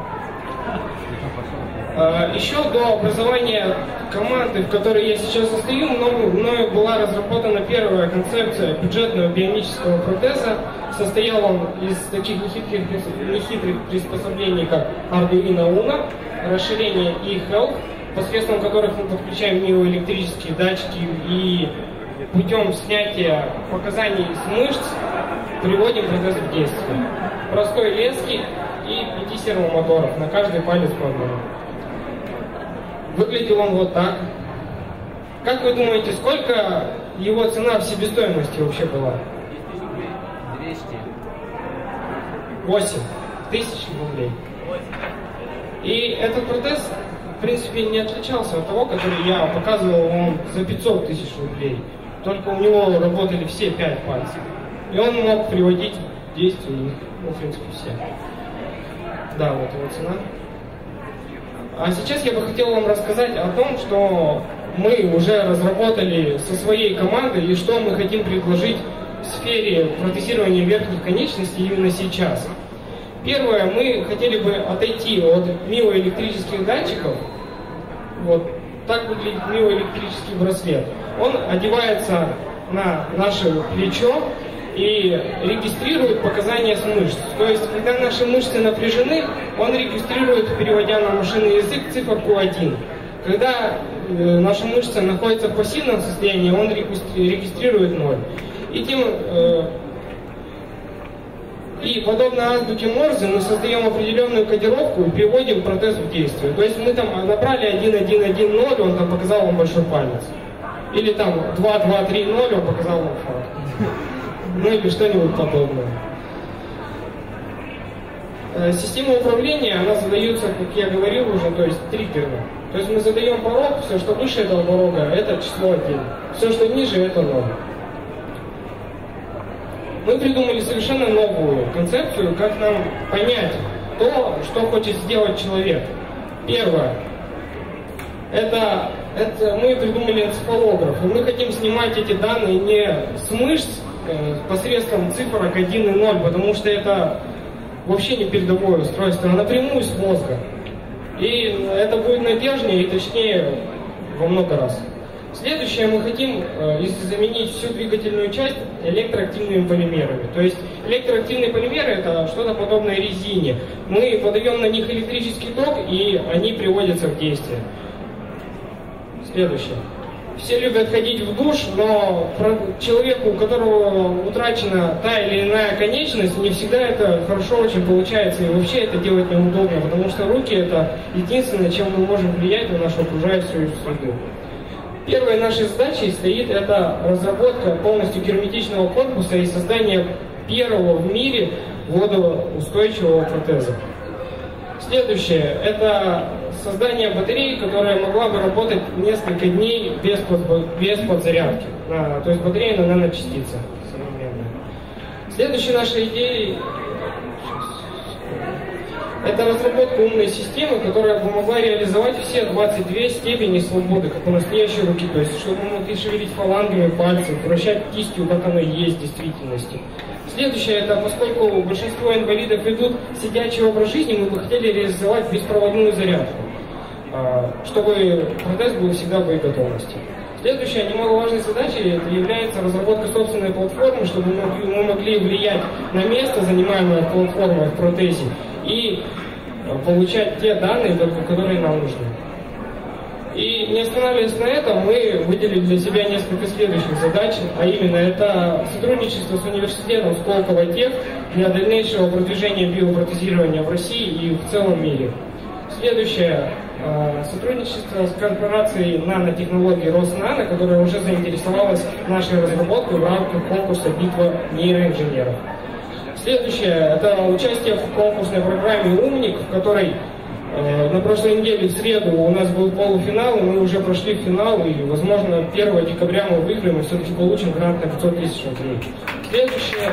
Еще до образования команды, в которой я сейчас состою, мною была разработана первая концепция бюджетного бионического протеза. Состоял он из таких нехитрых приспособлений, как Arduino Uno, расширение eHealth, посредством которых мы подключаем миоэлектрические датчики и путем снятия показаний с мышц приводим протез в действие. Простой лески и 5 сервомоторов, на каждый палец по одному. Выглядел он вот так. Как вы думаете, сколько его цена в себестоимости вообще была? 200. 8 тысяч рублей. И этот протез, в принципе, не отличался от того, который я показывал вам за 500 тысяч рублей. Только у него работали все 5 пальцев. И он мог приводить в действие, в принципе, все. Да, вот его цена. А сейчас я бы хотел вам рассказать о том, что мы уже разработали со своей командой и что мы хотим предложить в сфере протезирования верхних конечностей именно сейчас. Первое, мы хотели бы отойти от миоэлектрических датчиков. Вот так выглядит миоэлектрический браслет. Он одевается на наше плечо и регистрирует показания с мышц. То есть, когда наши мышцы напряжены, он регистрирует, переводя на машинный язык, циферку 1. Когда наша мышца находится в пассивном состоянии, он регистрирует 0. И подобно азбуке Морзе мы создаем определенную кодировку и приводим протез в действие. То есть мы там набрали 1-1-1-0, он там показал вам большой палец. Или там 2-2-3-0, он показал вам факт. Ну или что-нибудь подобное. Система управления, она задается, как я говорил уже, то есть триггерно. То есть мы задаем порог, все, что выше этого порога, это число 1. Все, что ниже, это 0. Мы придумали совершенно новую концепцию, как нам понять то, что хочет сделать человек. Первое. Это мы придумали энцефалограф. И мы хотим снимать эти данные не с мышц, посредством цифрок 1 и 0, потому что это вообще не передовое устройство, а напрямую с мозга. И это будет надежнее и точнее во много раз. Следующее, мы хотим заменить всю двигательную часть электроактивными полимерами. То есть электроактивные полимеры это что-то подобное резине. Мы подаем на них электрический ток, и они приводятся в действие. Следующее. Все любят ходить в душ, но человеку, у которого утрачена та или иная конечность, не всегда это хорошо очень получается, и вообще это делать неудобно, потому что руки это единственное, чем мы можем влиять на нашу окружающую среду. Первой нашей задачей стоит это разработка полностью герметичного корпуса и создание первого в мире водоустойчивого протеза. Следующее – это создание батареи, которая могла бы работать несколько дней без подзарядки. То есть батарея на наночастицы современная. Следующей нашей идеей это разработка умной системы, которая помогла реализовать все 22 степени свободы, как у настоящей руки. То есть, чтобы мы могли шевелить фалангами пальцев, вращать кистью, как оно и есть в действительности. Следующее, это поскольку большинство инвалидов ведут сидячий образ жизни, мы бы хотели реализовать беспроводную зарядку, чтобы протез был всегда в боеготовности. Следующая немаловажной задачей это является разработка собственной платформы, чтобы мы могли влиять на место, занимаемое платформой в протезе, и получать те данные, которые нам нужны. И не останавливаясь на этом, мы выделили для себя несколько следующих задач, а именно это сотрудничество с университетом Сколково Тех для дальнейшего продвижения биопротезирования в России и в целом мире. Следующее сотрудничество с корпорацией нанотехнологий Роснано, которая уже заинтересовалась нашей разработкой в рамках конкурса «Битва нейроинженеров». Следующее – это участие в конкурсной программе «Умник», в которой на прошлой неделе в среду у нас был полуфинал, и мы уже прошли в финал, и, возможно, 1 декабря мы выиграем и все-таки получим грант на 500 000 рублей. Следующее…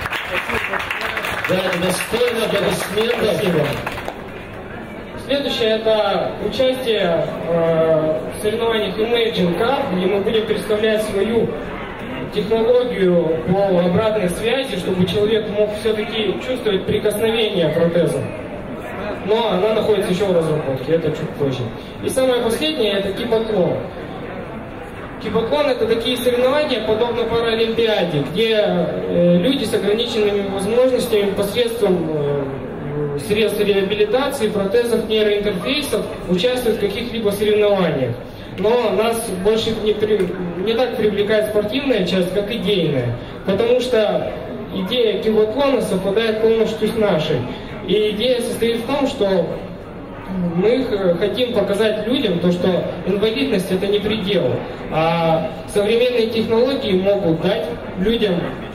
Да, достойно аплодисментов. Спасибо. Следующее – это участие в соревнованиях Imagine Cup, где мы будем представлять свою технологию по обратной связи, чтобы человек мог все-таки чувствовать прикосновение протеза. Но она находится еще в разработке, это чуть позже. И самое последнее – это кибатлон. Кибатлон – это такие соревнования, подобно Паралимпиаде, где люди с ограниченными возможностями посредством средств реабилитации, протезов, нейроинтерфейсов участвуют в каких-либо соревнованиях. Но нас больше не так привлекает спортивная часть, как идейная. Потому что идея кибатлона совпадает полностью с нашей. И идея состоит в том, что мы хотим показать людям то, что инвалидность это не предел, а современные технологии могут дать людям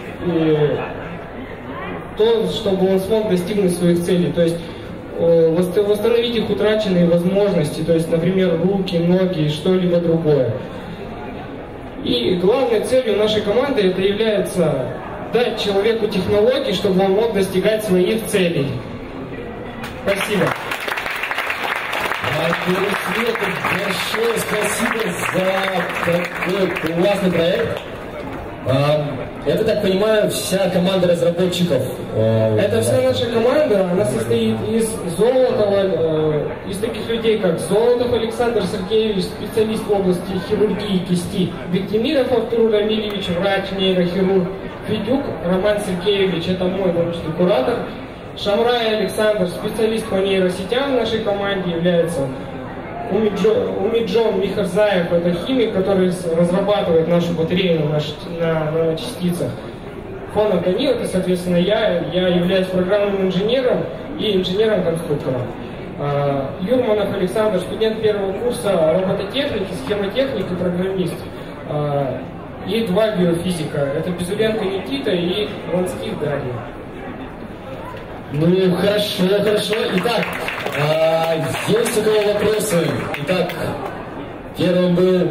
то, чтобы он смог достигнуть своих целей. То есть восстановить их утраченные возможности, то есть, например, руки, ноги и что-либо другое. И главной целью нашей команды это является дать человеку технологии, чтобы он мог достигать своих целей. Спасибо. Большое спасибо за такой классный проект. Это, так понимаю, вся команда разработчиков. Это вся наша команда, она состоит из Золотова, из таких людей, как Золотов Александр Сергеевич, специалист в области хирургии кисти, Бектимиров Артур Рамильевич, врач, нейрохирург, Федюк Роман Сергеевич, это мой научный куратор, Шамрай Александр, специалист по нейросетям в нашей команде, является Умиджон Михарзаев, это химик, который разрабатывает нашу батарею на частицах. Фонов Данил, это, соответственно, я являюсь программным инженером и инженером-конструктором. Юрманов Александр, студент первого курса робототехники, схемотехник и программист. И 2 биофизика, это Безуленко Никита и Ланских Дарья. Ну, хорошо. Итак, есть у кого вопросы? Итак, первым был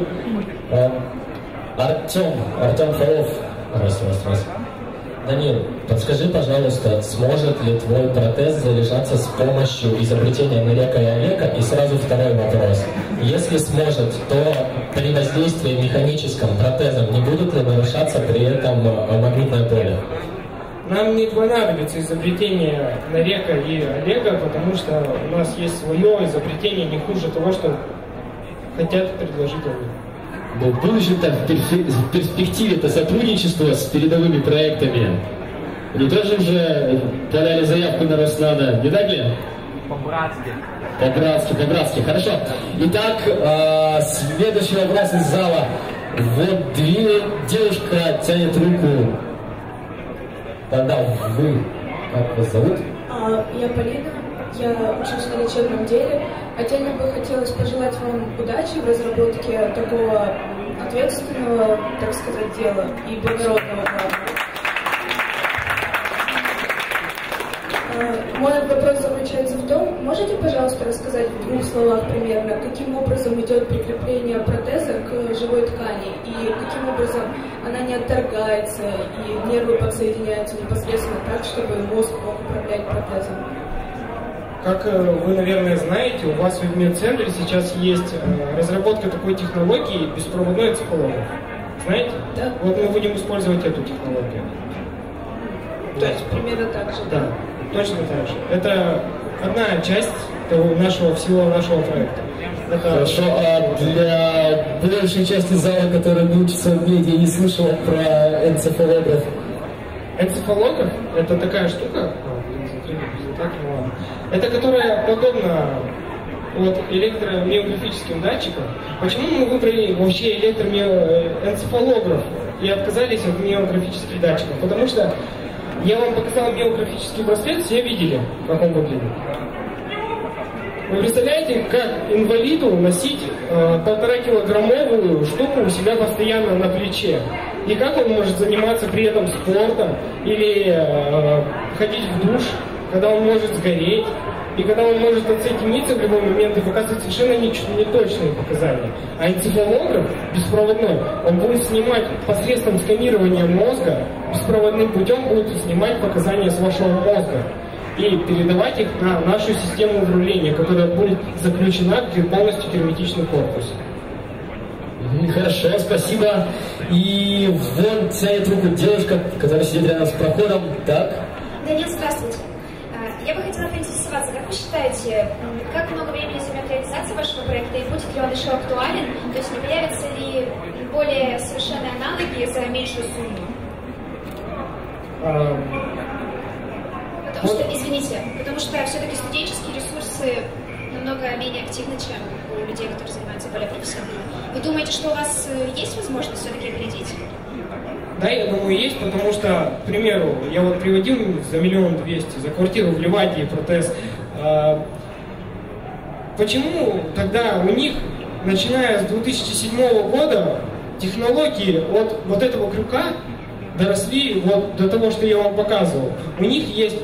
Артем Фролов. Раз. Данил, подскажи, пожалуйста, сможет ли твой протез заряжаться с помощью изобретения Нерека и Олега? И сразу второй вопрос. Если сможет, то при воздействии механическом протезом не будет ли нарушаться при этом магнитное поле? Нам не понадобится изобретение Нерека и Олега, потому что у нас есть свое изобретение не хуже того, что хотят предложить они. Но в будущем-то, в перспективе-то сотрудничество с передовыми проектами. Они тоже уже подали заявку на Роснано, не так ли? По-братски. По-братски, хорошо. Итак, следующий вопрос из зала. Вот девушка тянет руку. Тогда вы, как вас зовут? Я Полина, я учусь на лечебном деле. Отдельно бы хотелось пожелать вам удачи в разработке такого ответственного, так сказать, дела и благородного, главного. Мой вопрос заключается в том, можете, пожалуйста, рассказать в 2 словах примерно, каким образом идет прикрепление протеза к живой ткани и каким образом она не отторгается и нервы подсоединяются непосредственно так, чтобы мозг мог управлять протезом? Как вы, наверное, знаете, у вас в медцентре сейчас есть разработка такой технологии беспроводной энцефалограф. Знаете? Да. Вот мы будем использовать эту технологию. То есть примерно так же? Да, точно так же. Это одна часть всего нашего проекта. Хорошо, а для большей части зала, который не учится в меди, не слышал про энцефалограф? Энцефалограф — это такая штука, это которая подобна электромиографическим датчикам. Почему мы выбрали вообще электроэнцефалограф и отказались от миографических датчиков? Потому что я вам показал миографический браслет, все видели, как он выглядит. Вы представляете, как инвалиду носить 1,5-килограммовую штуку у себя постоянно на плече? И как он может заниматься при этом спортом или ходить в душ, когда он может сгореть, и когда он может отсоединиться в любой момент и показывать совершенно неточные показания. А энцефалограф беспроводной, он будет снимать посредством сканирования мозга, беспроводным путем будет снимать показания с вашего мозга и передавать их на нашу систему управления, которая будет заключена в полностью герметичный корпус. Хорошо, спасибо. И вон тянет руку девушка, которая сидит рядом с проходом. Так? Данил, здравствуйте. Я бы хотела поинтересоваться, как вы считаете, как много времени займет реализация вашего проекта и будет ли он еще актуален? То есть не появятся ли более совершенные аналоги за меньшую сумму? Потому что все-таки студенческие ресурсы намного менее активны, чем у людей, которые занимаются более профессионально. Вы думаете, что у вас есть возможность все-таки опередить? Да, я думаю, есть, потому что, к примеру, я вот приводил за 1 200 000 за квартиру в Ливадии протез. Почему тогда у них, начиная с 2007 года, технологии от вот этого крюка доросли вот до того, что я вам показывал? У них есть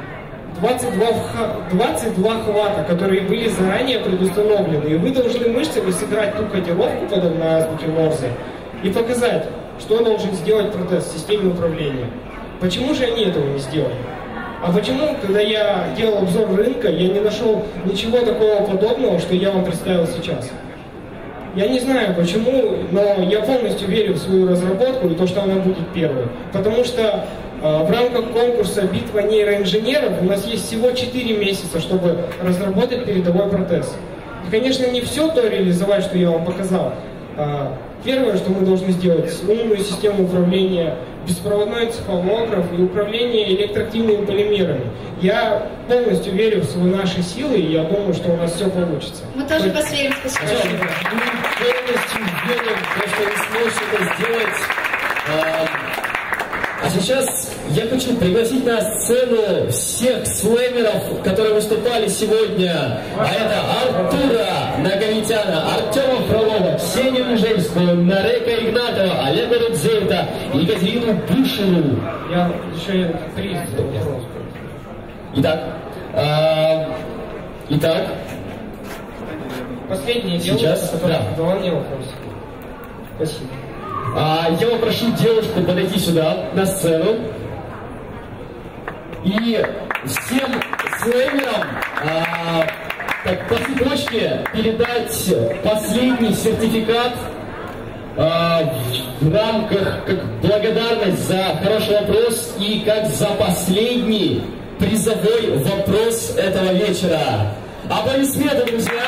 22 хвата, которые были заранее предустановлены, и вы должны мышцами сыграть ту кодировку, подобно азбуке Морзе, и показать, что должен сделать протез в системе управления. Почему же они этого не сделали? А почему, когда я делал обзор рынка, я не нашел ничего такого подобного, что я вам представил сейчас? Я не знаю почему, но я полностью верю в свою разработку и то, что она будет первой. Потому что в рамках конкурса «Битва нейроинженеров» у нас есть всего 4 месяца, чтобы разработать передовой протез. И, конечно, не все то реализовать, что я вам показал. Первое, что мы должны сделать, умную систему управления, беспроводной энцефалограф и управление электроактивными полимерами. Я полностью верю в наши силы, и я думаю, что у нас все получится. Мы тоже в вас верим, спасибо. Мы полностью верим, что вы сможете это сделать. А сейчас я хочу пригласить на сцену всех слэмеров, которые выступали сегодня. А это Артура Наговитяна, Артема Фролова, Ксению Нежельскую, Нарека Игнатова, Олега Рудзейта, Екатерину Бушину. Я еще 3 вопроса. Итак. Последнее дело, сейчас, которое задавал мне вопрос. Спасибо. Я попрошу девушку подойти сюда, на сцену. И всем слэмерам по цепочке передать последний сертификат в рамках как благодарность за хороший вопрос и как за последний призовой вопрос этого вечера. Аплодисменты, друзья!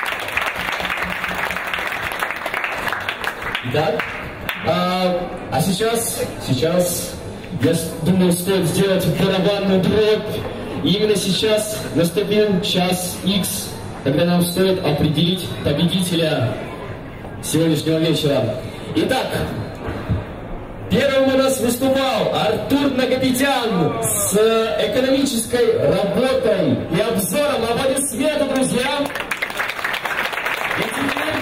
Итак, а сейчас, я думаю, стоит сделать барабанную дробь. И именно сейчас наступил час X, когда нам стоит определить победителя сегодняшнего вечера. Итак, первым у нас выступал Артур Нагопетян с экономической работой и обзором. Аплодисменты, друзья! И теперь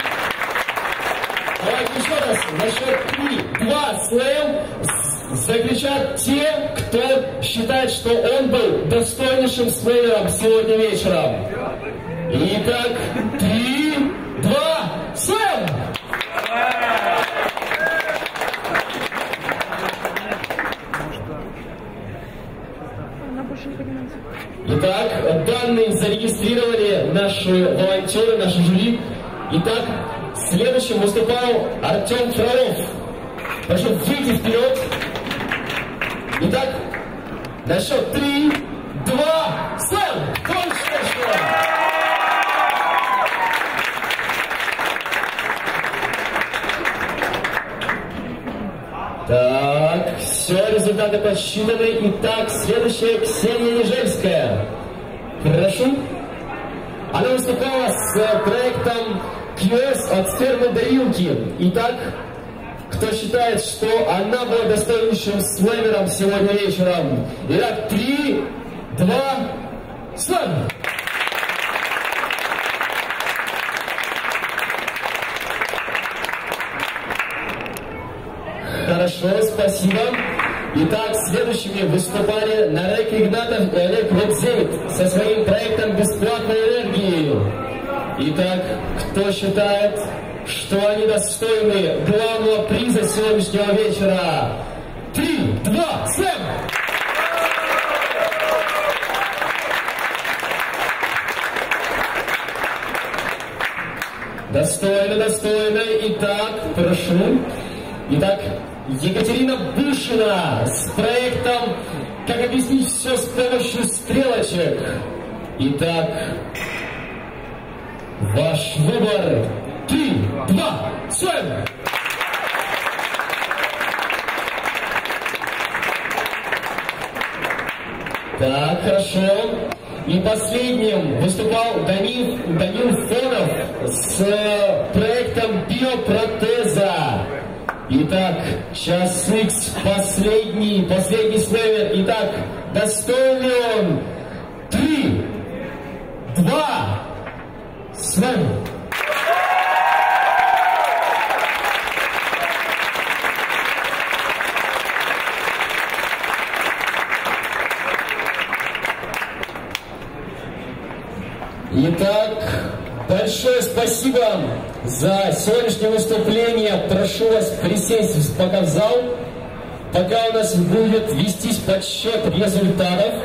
давайте еще раз на счет 3, 2 слэм заключат те, кто кто считает, что он был достойнейшим слэвером сегодня вечером? Итак, 3, 2, слэм! Итак, данные зарегистрировали наши волонтеры, наши жюри. Итак, следующим выступал Артем Фролов. Прошу выйти вперед. Итак, на счет 3, 2, слэм! Так, все, результаты подсчитаны. Итак, следующая Ксения Нежельская. Прошу. Она выступала с проектом QS от фермы до вилки. Итак, кто считает, что она была достойнейшим слэвером сегодня вечером? Итак, 3, 2, слэм! Хорошо, спасибо. Итак, следующими выступали Нарек Игнатов и Олег Рубзевит со своим проектом «Бесплатной энергии». Итак, кто считает, что они достойны главного приза сегодняшнего вечера? 3, 2, слэм! Достойно, достойно. Итак, прошу. Итак, Екатерина Бушина с проектом «Как объяснить все с помощью стрелочек». Итак, ваш выбор. 3, 2, слэм! Так, хорошо. И последним выступал Данил Фонов с проектом «Биопротеза». Итак, час Икс, последний слэвер. Итак, достоин ли он? 3, 2, слэм! Итак, большое спасибо за сегодняшнее выступление. Прошу вас присесть пока в зал, пока у нас будет вестись подсчет результатов.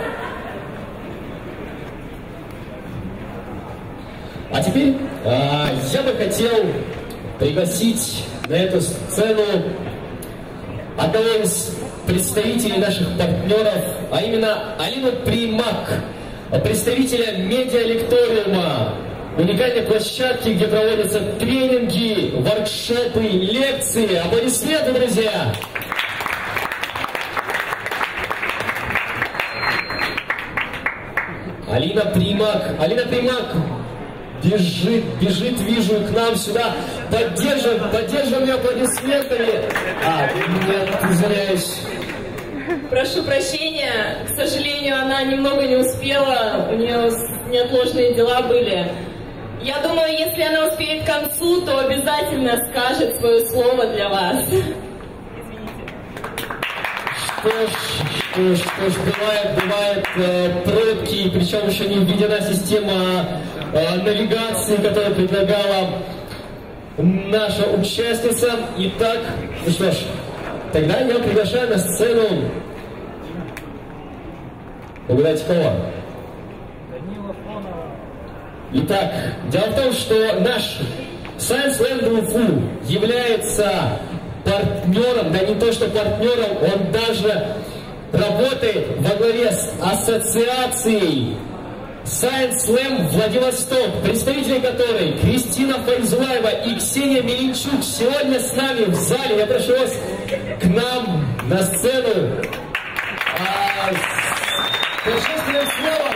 А теперь я бы хотел пригласить на эту сцену одного из представителей наших партнеров, а именно Алину Примак, представителя медиалекториума, уникальной площадки, где проводятся тренинги, воркшопы, лекции. Аплодисменты, друзья! Алина Примак бежит, вижу, к нам сюда. Поддержим ее аплодисментами. Нет, извиняюсь. Прошу прощения, к сожалению, она немного не успела, у нее неотложные дела были. Я думаю, если она успеет к концу, то обязательно скажет свое слово для вас. Что ж, бывает пробки, причем еще не введена система навигации, которую предлагала наша участница. Итак, ну что ж, тогда я приглашаю на сцену. Угадайте кого? Итак, дело в том, что наш Science Land УФУ является партнером, да не то что партнером, он даже работает во главе с ассоциацией Science Slam Владивосток, представители которой Кристина Файзулаева и Ксения Меленчук сегодня с нами в зале. Я прошу вас к нам на сцену. С торжественным словом.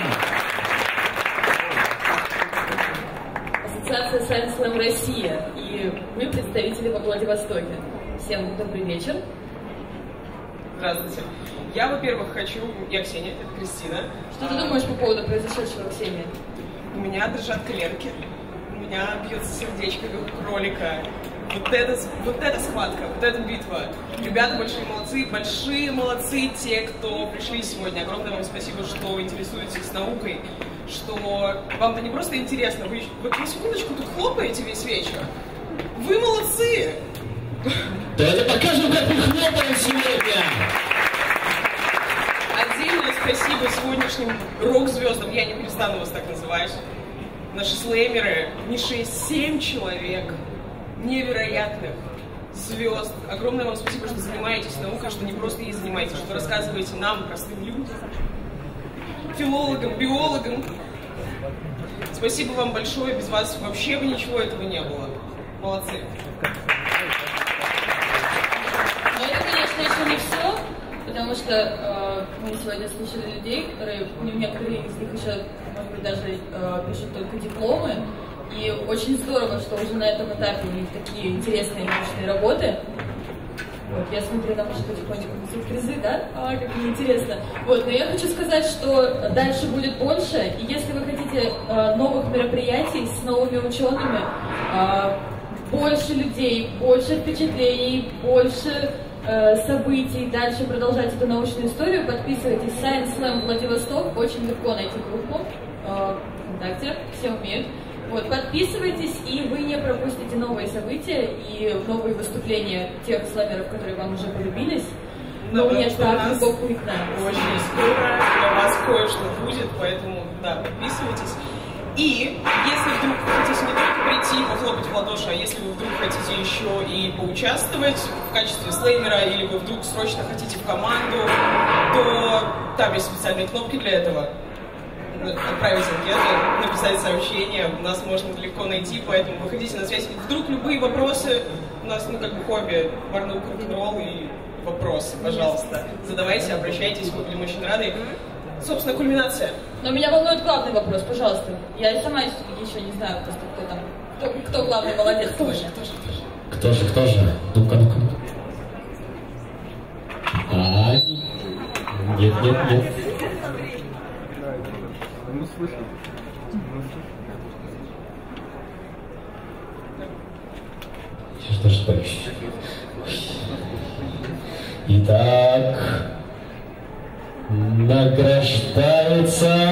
Ассоциация Science Slam Россия, и мы представители во Владивостоке. Всем добрый вечер. Здравствуйте. Я, во-первых, я Ксения, это Кристина. Что ты думаешь по поводу произошедшего, Ксения? У меня дрожат коленки, у меня бьется сердечко, как у кролика. вот эта схватка, вот эта битва. Ребята большие молодцы те, кто пришли сегодня. Огромное вам спасибо, что интересуетесь наукой, что вам-то не просто интересно, вы вот на секундочку тут хлопаете весь вечер. Вы молодцы! Давайте покажем, как мы хлопаем сегодня! Отдельное спасибо сегодняшним рок-звездам, я не перестану вас так называть. Наши слеймеры, не 6-7 человек, невероятных звезд. Огромное вам спасибо, что занимаетесь наукой, что не просто ей занимаетесь, что рассказываете нам, простым людям, филологам, биологам. Спасибо вам большое, без вас вообще бы ничего этого не было. Молодцы. Но это, конечно, еще не все, потому что мы сегодня слушали людей, которые, некоторые из них еще, может быть, даже пишут только дипломы. И очень здорово, что уже на этом этапе у них такие интересные научные работы. Вот, я смотрю, там уже потихоньку несут призы, да? Как мне интересно. Вот, но я хочу сказать, что дальше будет больше. И если вы хотите новых мероприятий с новыми учеными, больше людей, больше впечатлений, больше событий, дальше продолжать эту научную историю, подписывайтесь. Science Slam Владивосток, очень легко найти группу ВКонтакте, все умеют. Вот, подписывайтесь, и вы не пропустите новые события и новые выступления тех сламеров, которые вам уже полюбились. Но мне так глубоко их надо. Очень скоро для вас кое-что будет, поэтому, да, подписывайтесь. И если вдруг вы хотите не только прийти и похлопать в ладоши, а если вы вдруг хотите еще и поучаствовать в качестве слеймера, или вы вдруг срочно хотите в команду, то там есть специальные кнопки для этого. Отправить анкету, написать сообщение, нас можно легко найти, поэтому выходите на связь. Вдруг любые вопросы, у нас, как бы хобби, барнаук, рок-н-ролл и вопросы, пожалуйста. Задавайте, обращайтесь, мы будем очень рады. Собственно, кульминация. Но меня волнует главный вопрос, пожалуйста. Я и сама еще не знаю просто, кто там, кто главный молодец. Кто же? Ну-ка. Нет. Мы слышим. Что? Итак, награждается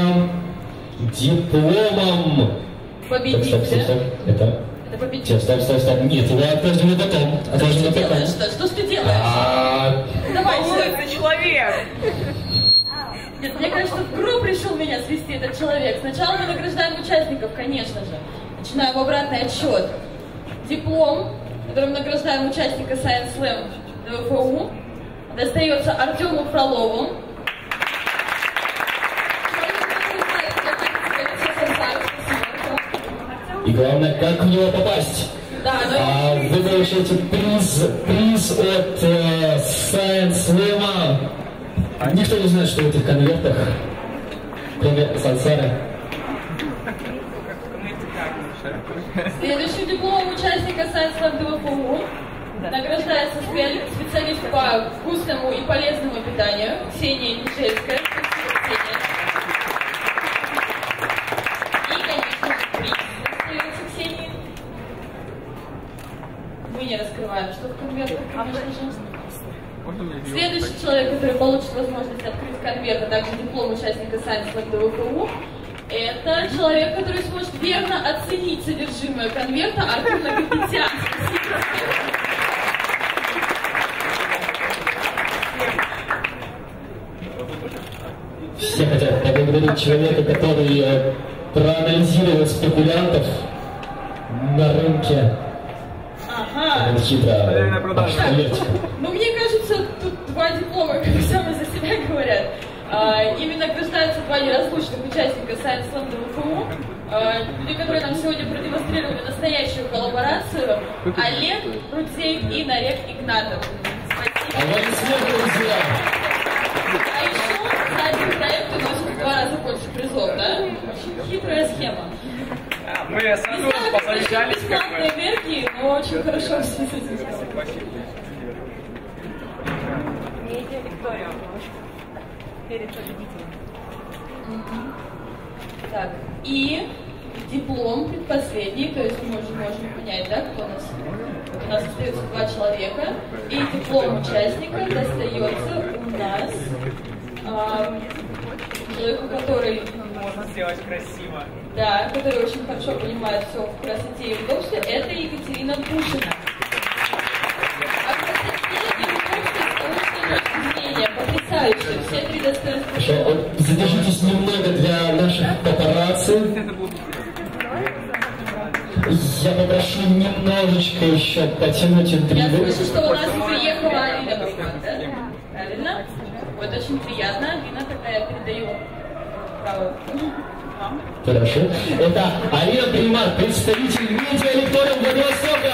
дипломом. Победитель. Стоп. Это победитель. Стоп. Нет, его отложим на потом. Что ж ты делаешь? Давай, ты человек. Нет, мне кажется, в гроб решил меня свести этот человек. Сначала мы награждаем участников, конечно же. Начинаем обратный отсчет. Диплом, которым награждаем участника Science Slam ДВФУ, достается Артему Фролову. И главное, как в него попасть. Да, вы получаете приз от Science Slam. Никто не знает, что в этих конвертах, кроме Сансары. Следующим дипломом участника Science Slam ДВФУ награждается специалист по вкусному и полезному питанию Ксения Нижельская. И, конечно, приз остается Ксении. Мы не раскрываем, что в конвертах, конечно же. Следующий человек, который получит возможность открыть конверт, а также диплом участника Science Slam ДВФУ, это человек, который сможет верно оценить содержимое конверта. Артур Нагапетян. Все хотят поблагодарить человека, который проанализировал спекулянтов на рынке. Ага. Ну, мне кажется, тут два диплома, как сами за себя говорят. Ими награждаются два неразлучных участника Science Slam ДВФУ. Люди, которые нам сегодня продемонстрировали настоящую коллаборацию. Олег Рудзей и Нарек Игнатов. Спасибо. А еще за один проект уносит в 2 раза больше призов, да? Очень хитрая схема. Мы с Артуром позавещались, как бы. Энергии, но очень хорошо все с этим сделали. Виктория перед победителем. Так, и диплом предпоследний, то есть мы уже можем понять, да, кто у нас. Вот у нас остается 2 человека, и диплом участника достается у нас человеку, который... Можно сделать красиво. Да, который очень хорошо понимает все в красоте и удобстве, это Екатерина Пушина. Потрясающе, все 3 достоинства. Хорошо, задержитесь немного для наших папарацци. Я попрошу немножечко еще потянуть интригу. Я слышу, что у нас приехала Алина, да? Правильно? Вот очень приятно. Алина, тогда я передаю право вам. Хорошо. Это Алина Примар, представитель медиалектория Владивостока.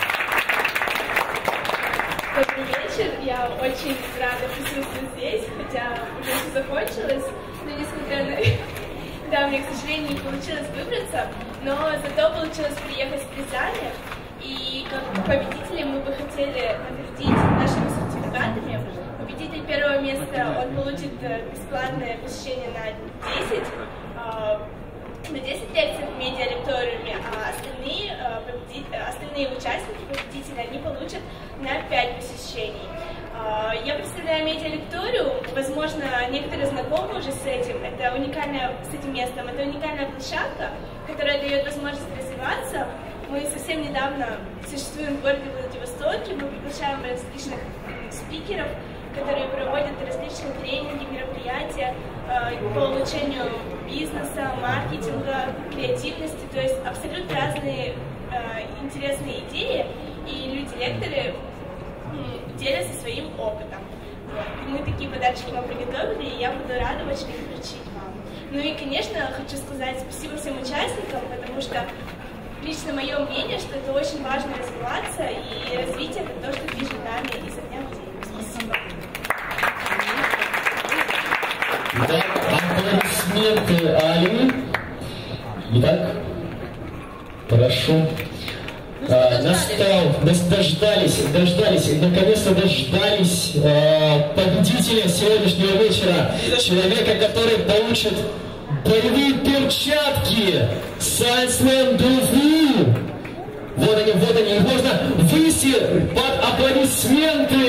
Добрый вечер, я очень рада присутствовать здесь, хотя уже все закончилось, но несмотря на... Да, мне, к сожалению, не получилось выбраться, но зато получилось приехать с призами, и как победители мы бы хотели наградить нашими сертификатами. Победитель первого места, он получит бесплатное посещение на 10 лекций в медиалекториуме, а остальные участники, победители, они получат на 5 посещений. Я представляю медиалекториум, возможно, некоторые знакомы уже с этим, с этим местом. Это уникальная площадка, которая дает возможность развиваться. Мы совсем недавно существуем в городе Владивостоке, мы приглашаем различных спикеров, которые проводят различные тренинги, мероприятия по улучшению бизнеса, маркетинга, креативности, то есть абсолютно разные интересные идеи, и люди-лекторы делятся своим опытом. Вот. Мы такие подарочки вам приготовили, и я буду рада очень их вручить вам. Ну и, конечно, хочу сказать спасибо всем участникам, потому что лично мое мнение, что это очень важно развиваться, и развитие — это то, что движет нами изо дня в день. Спасибо. Да, аплодисменты Алине. Итак, прошу. Дождались, наконец-то дождались победителя сегодняшнего вечера, человека, который получит боевые перчатки Scienceman Dufu. Вот они, их можно вынести под аплодисменты.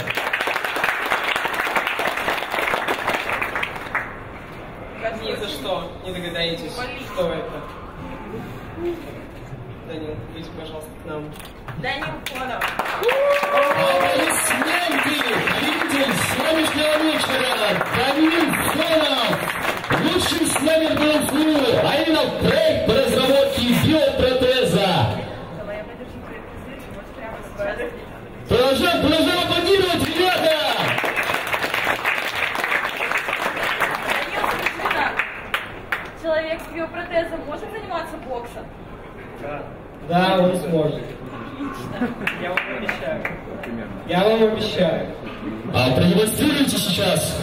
Ни за что не догадаетесь, что это. Данил, выйди, пожалуйста, к нам. Данил Фонов. Аплодисменты! Победитель сегодняшнего вечера Данил Фонов! Лучший снайпер ДФУ, а именно проект по разработке биопротеза. Продолжаем аплодировать, ребята! Человек с биопротезом может заниматься боксом? Да, он сможет. Отлично. Я вам обещаю. А продемонстрируйте сейчас.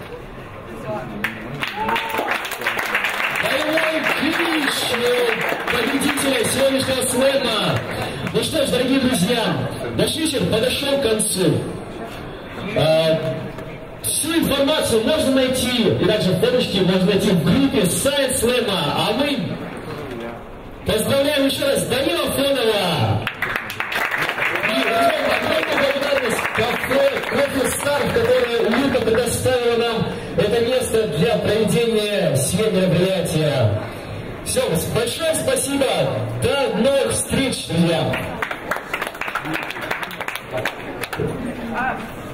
Боевой финиш победителя сегодняшнего слэма. Ну что ж, дорогие друзья, наш вечер подошел к концу. Всю информацию можно найти, и также фоточки можно найти в группе Science Slam. А мы поздравляем еще раз Данила Фонова. И огромная благодарность Кофе Стар, которая уютно предоставила нам это место для проведения сегодня мероприятия. Все, большое спасибо. До новых встреч, друзья.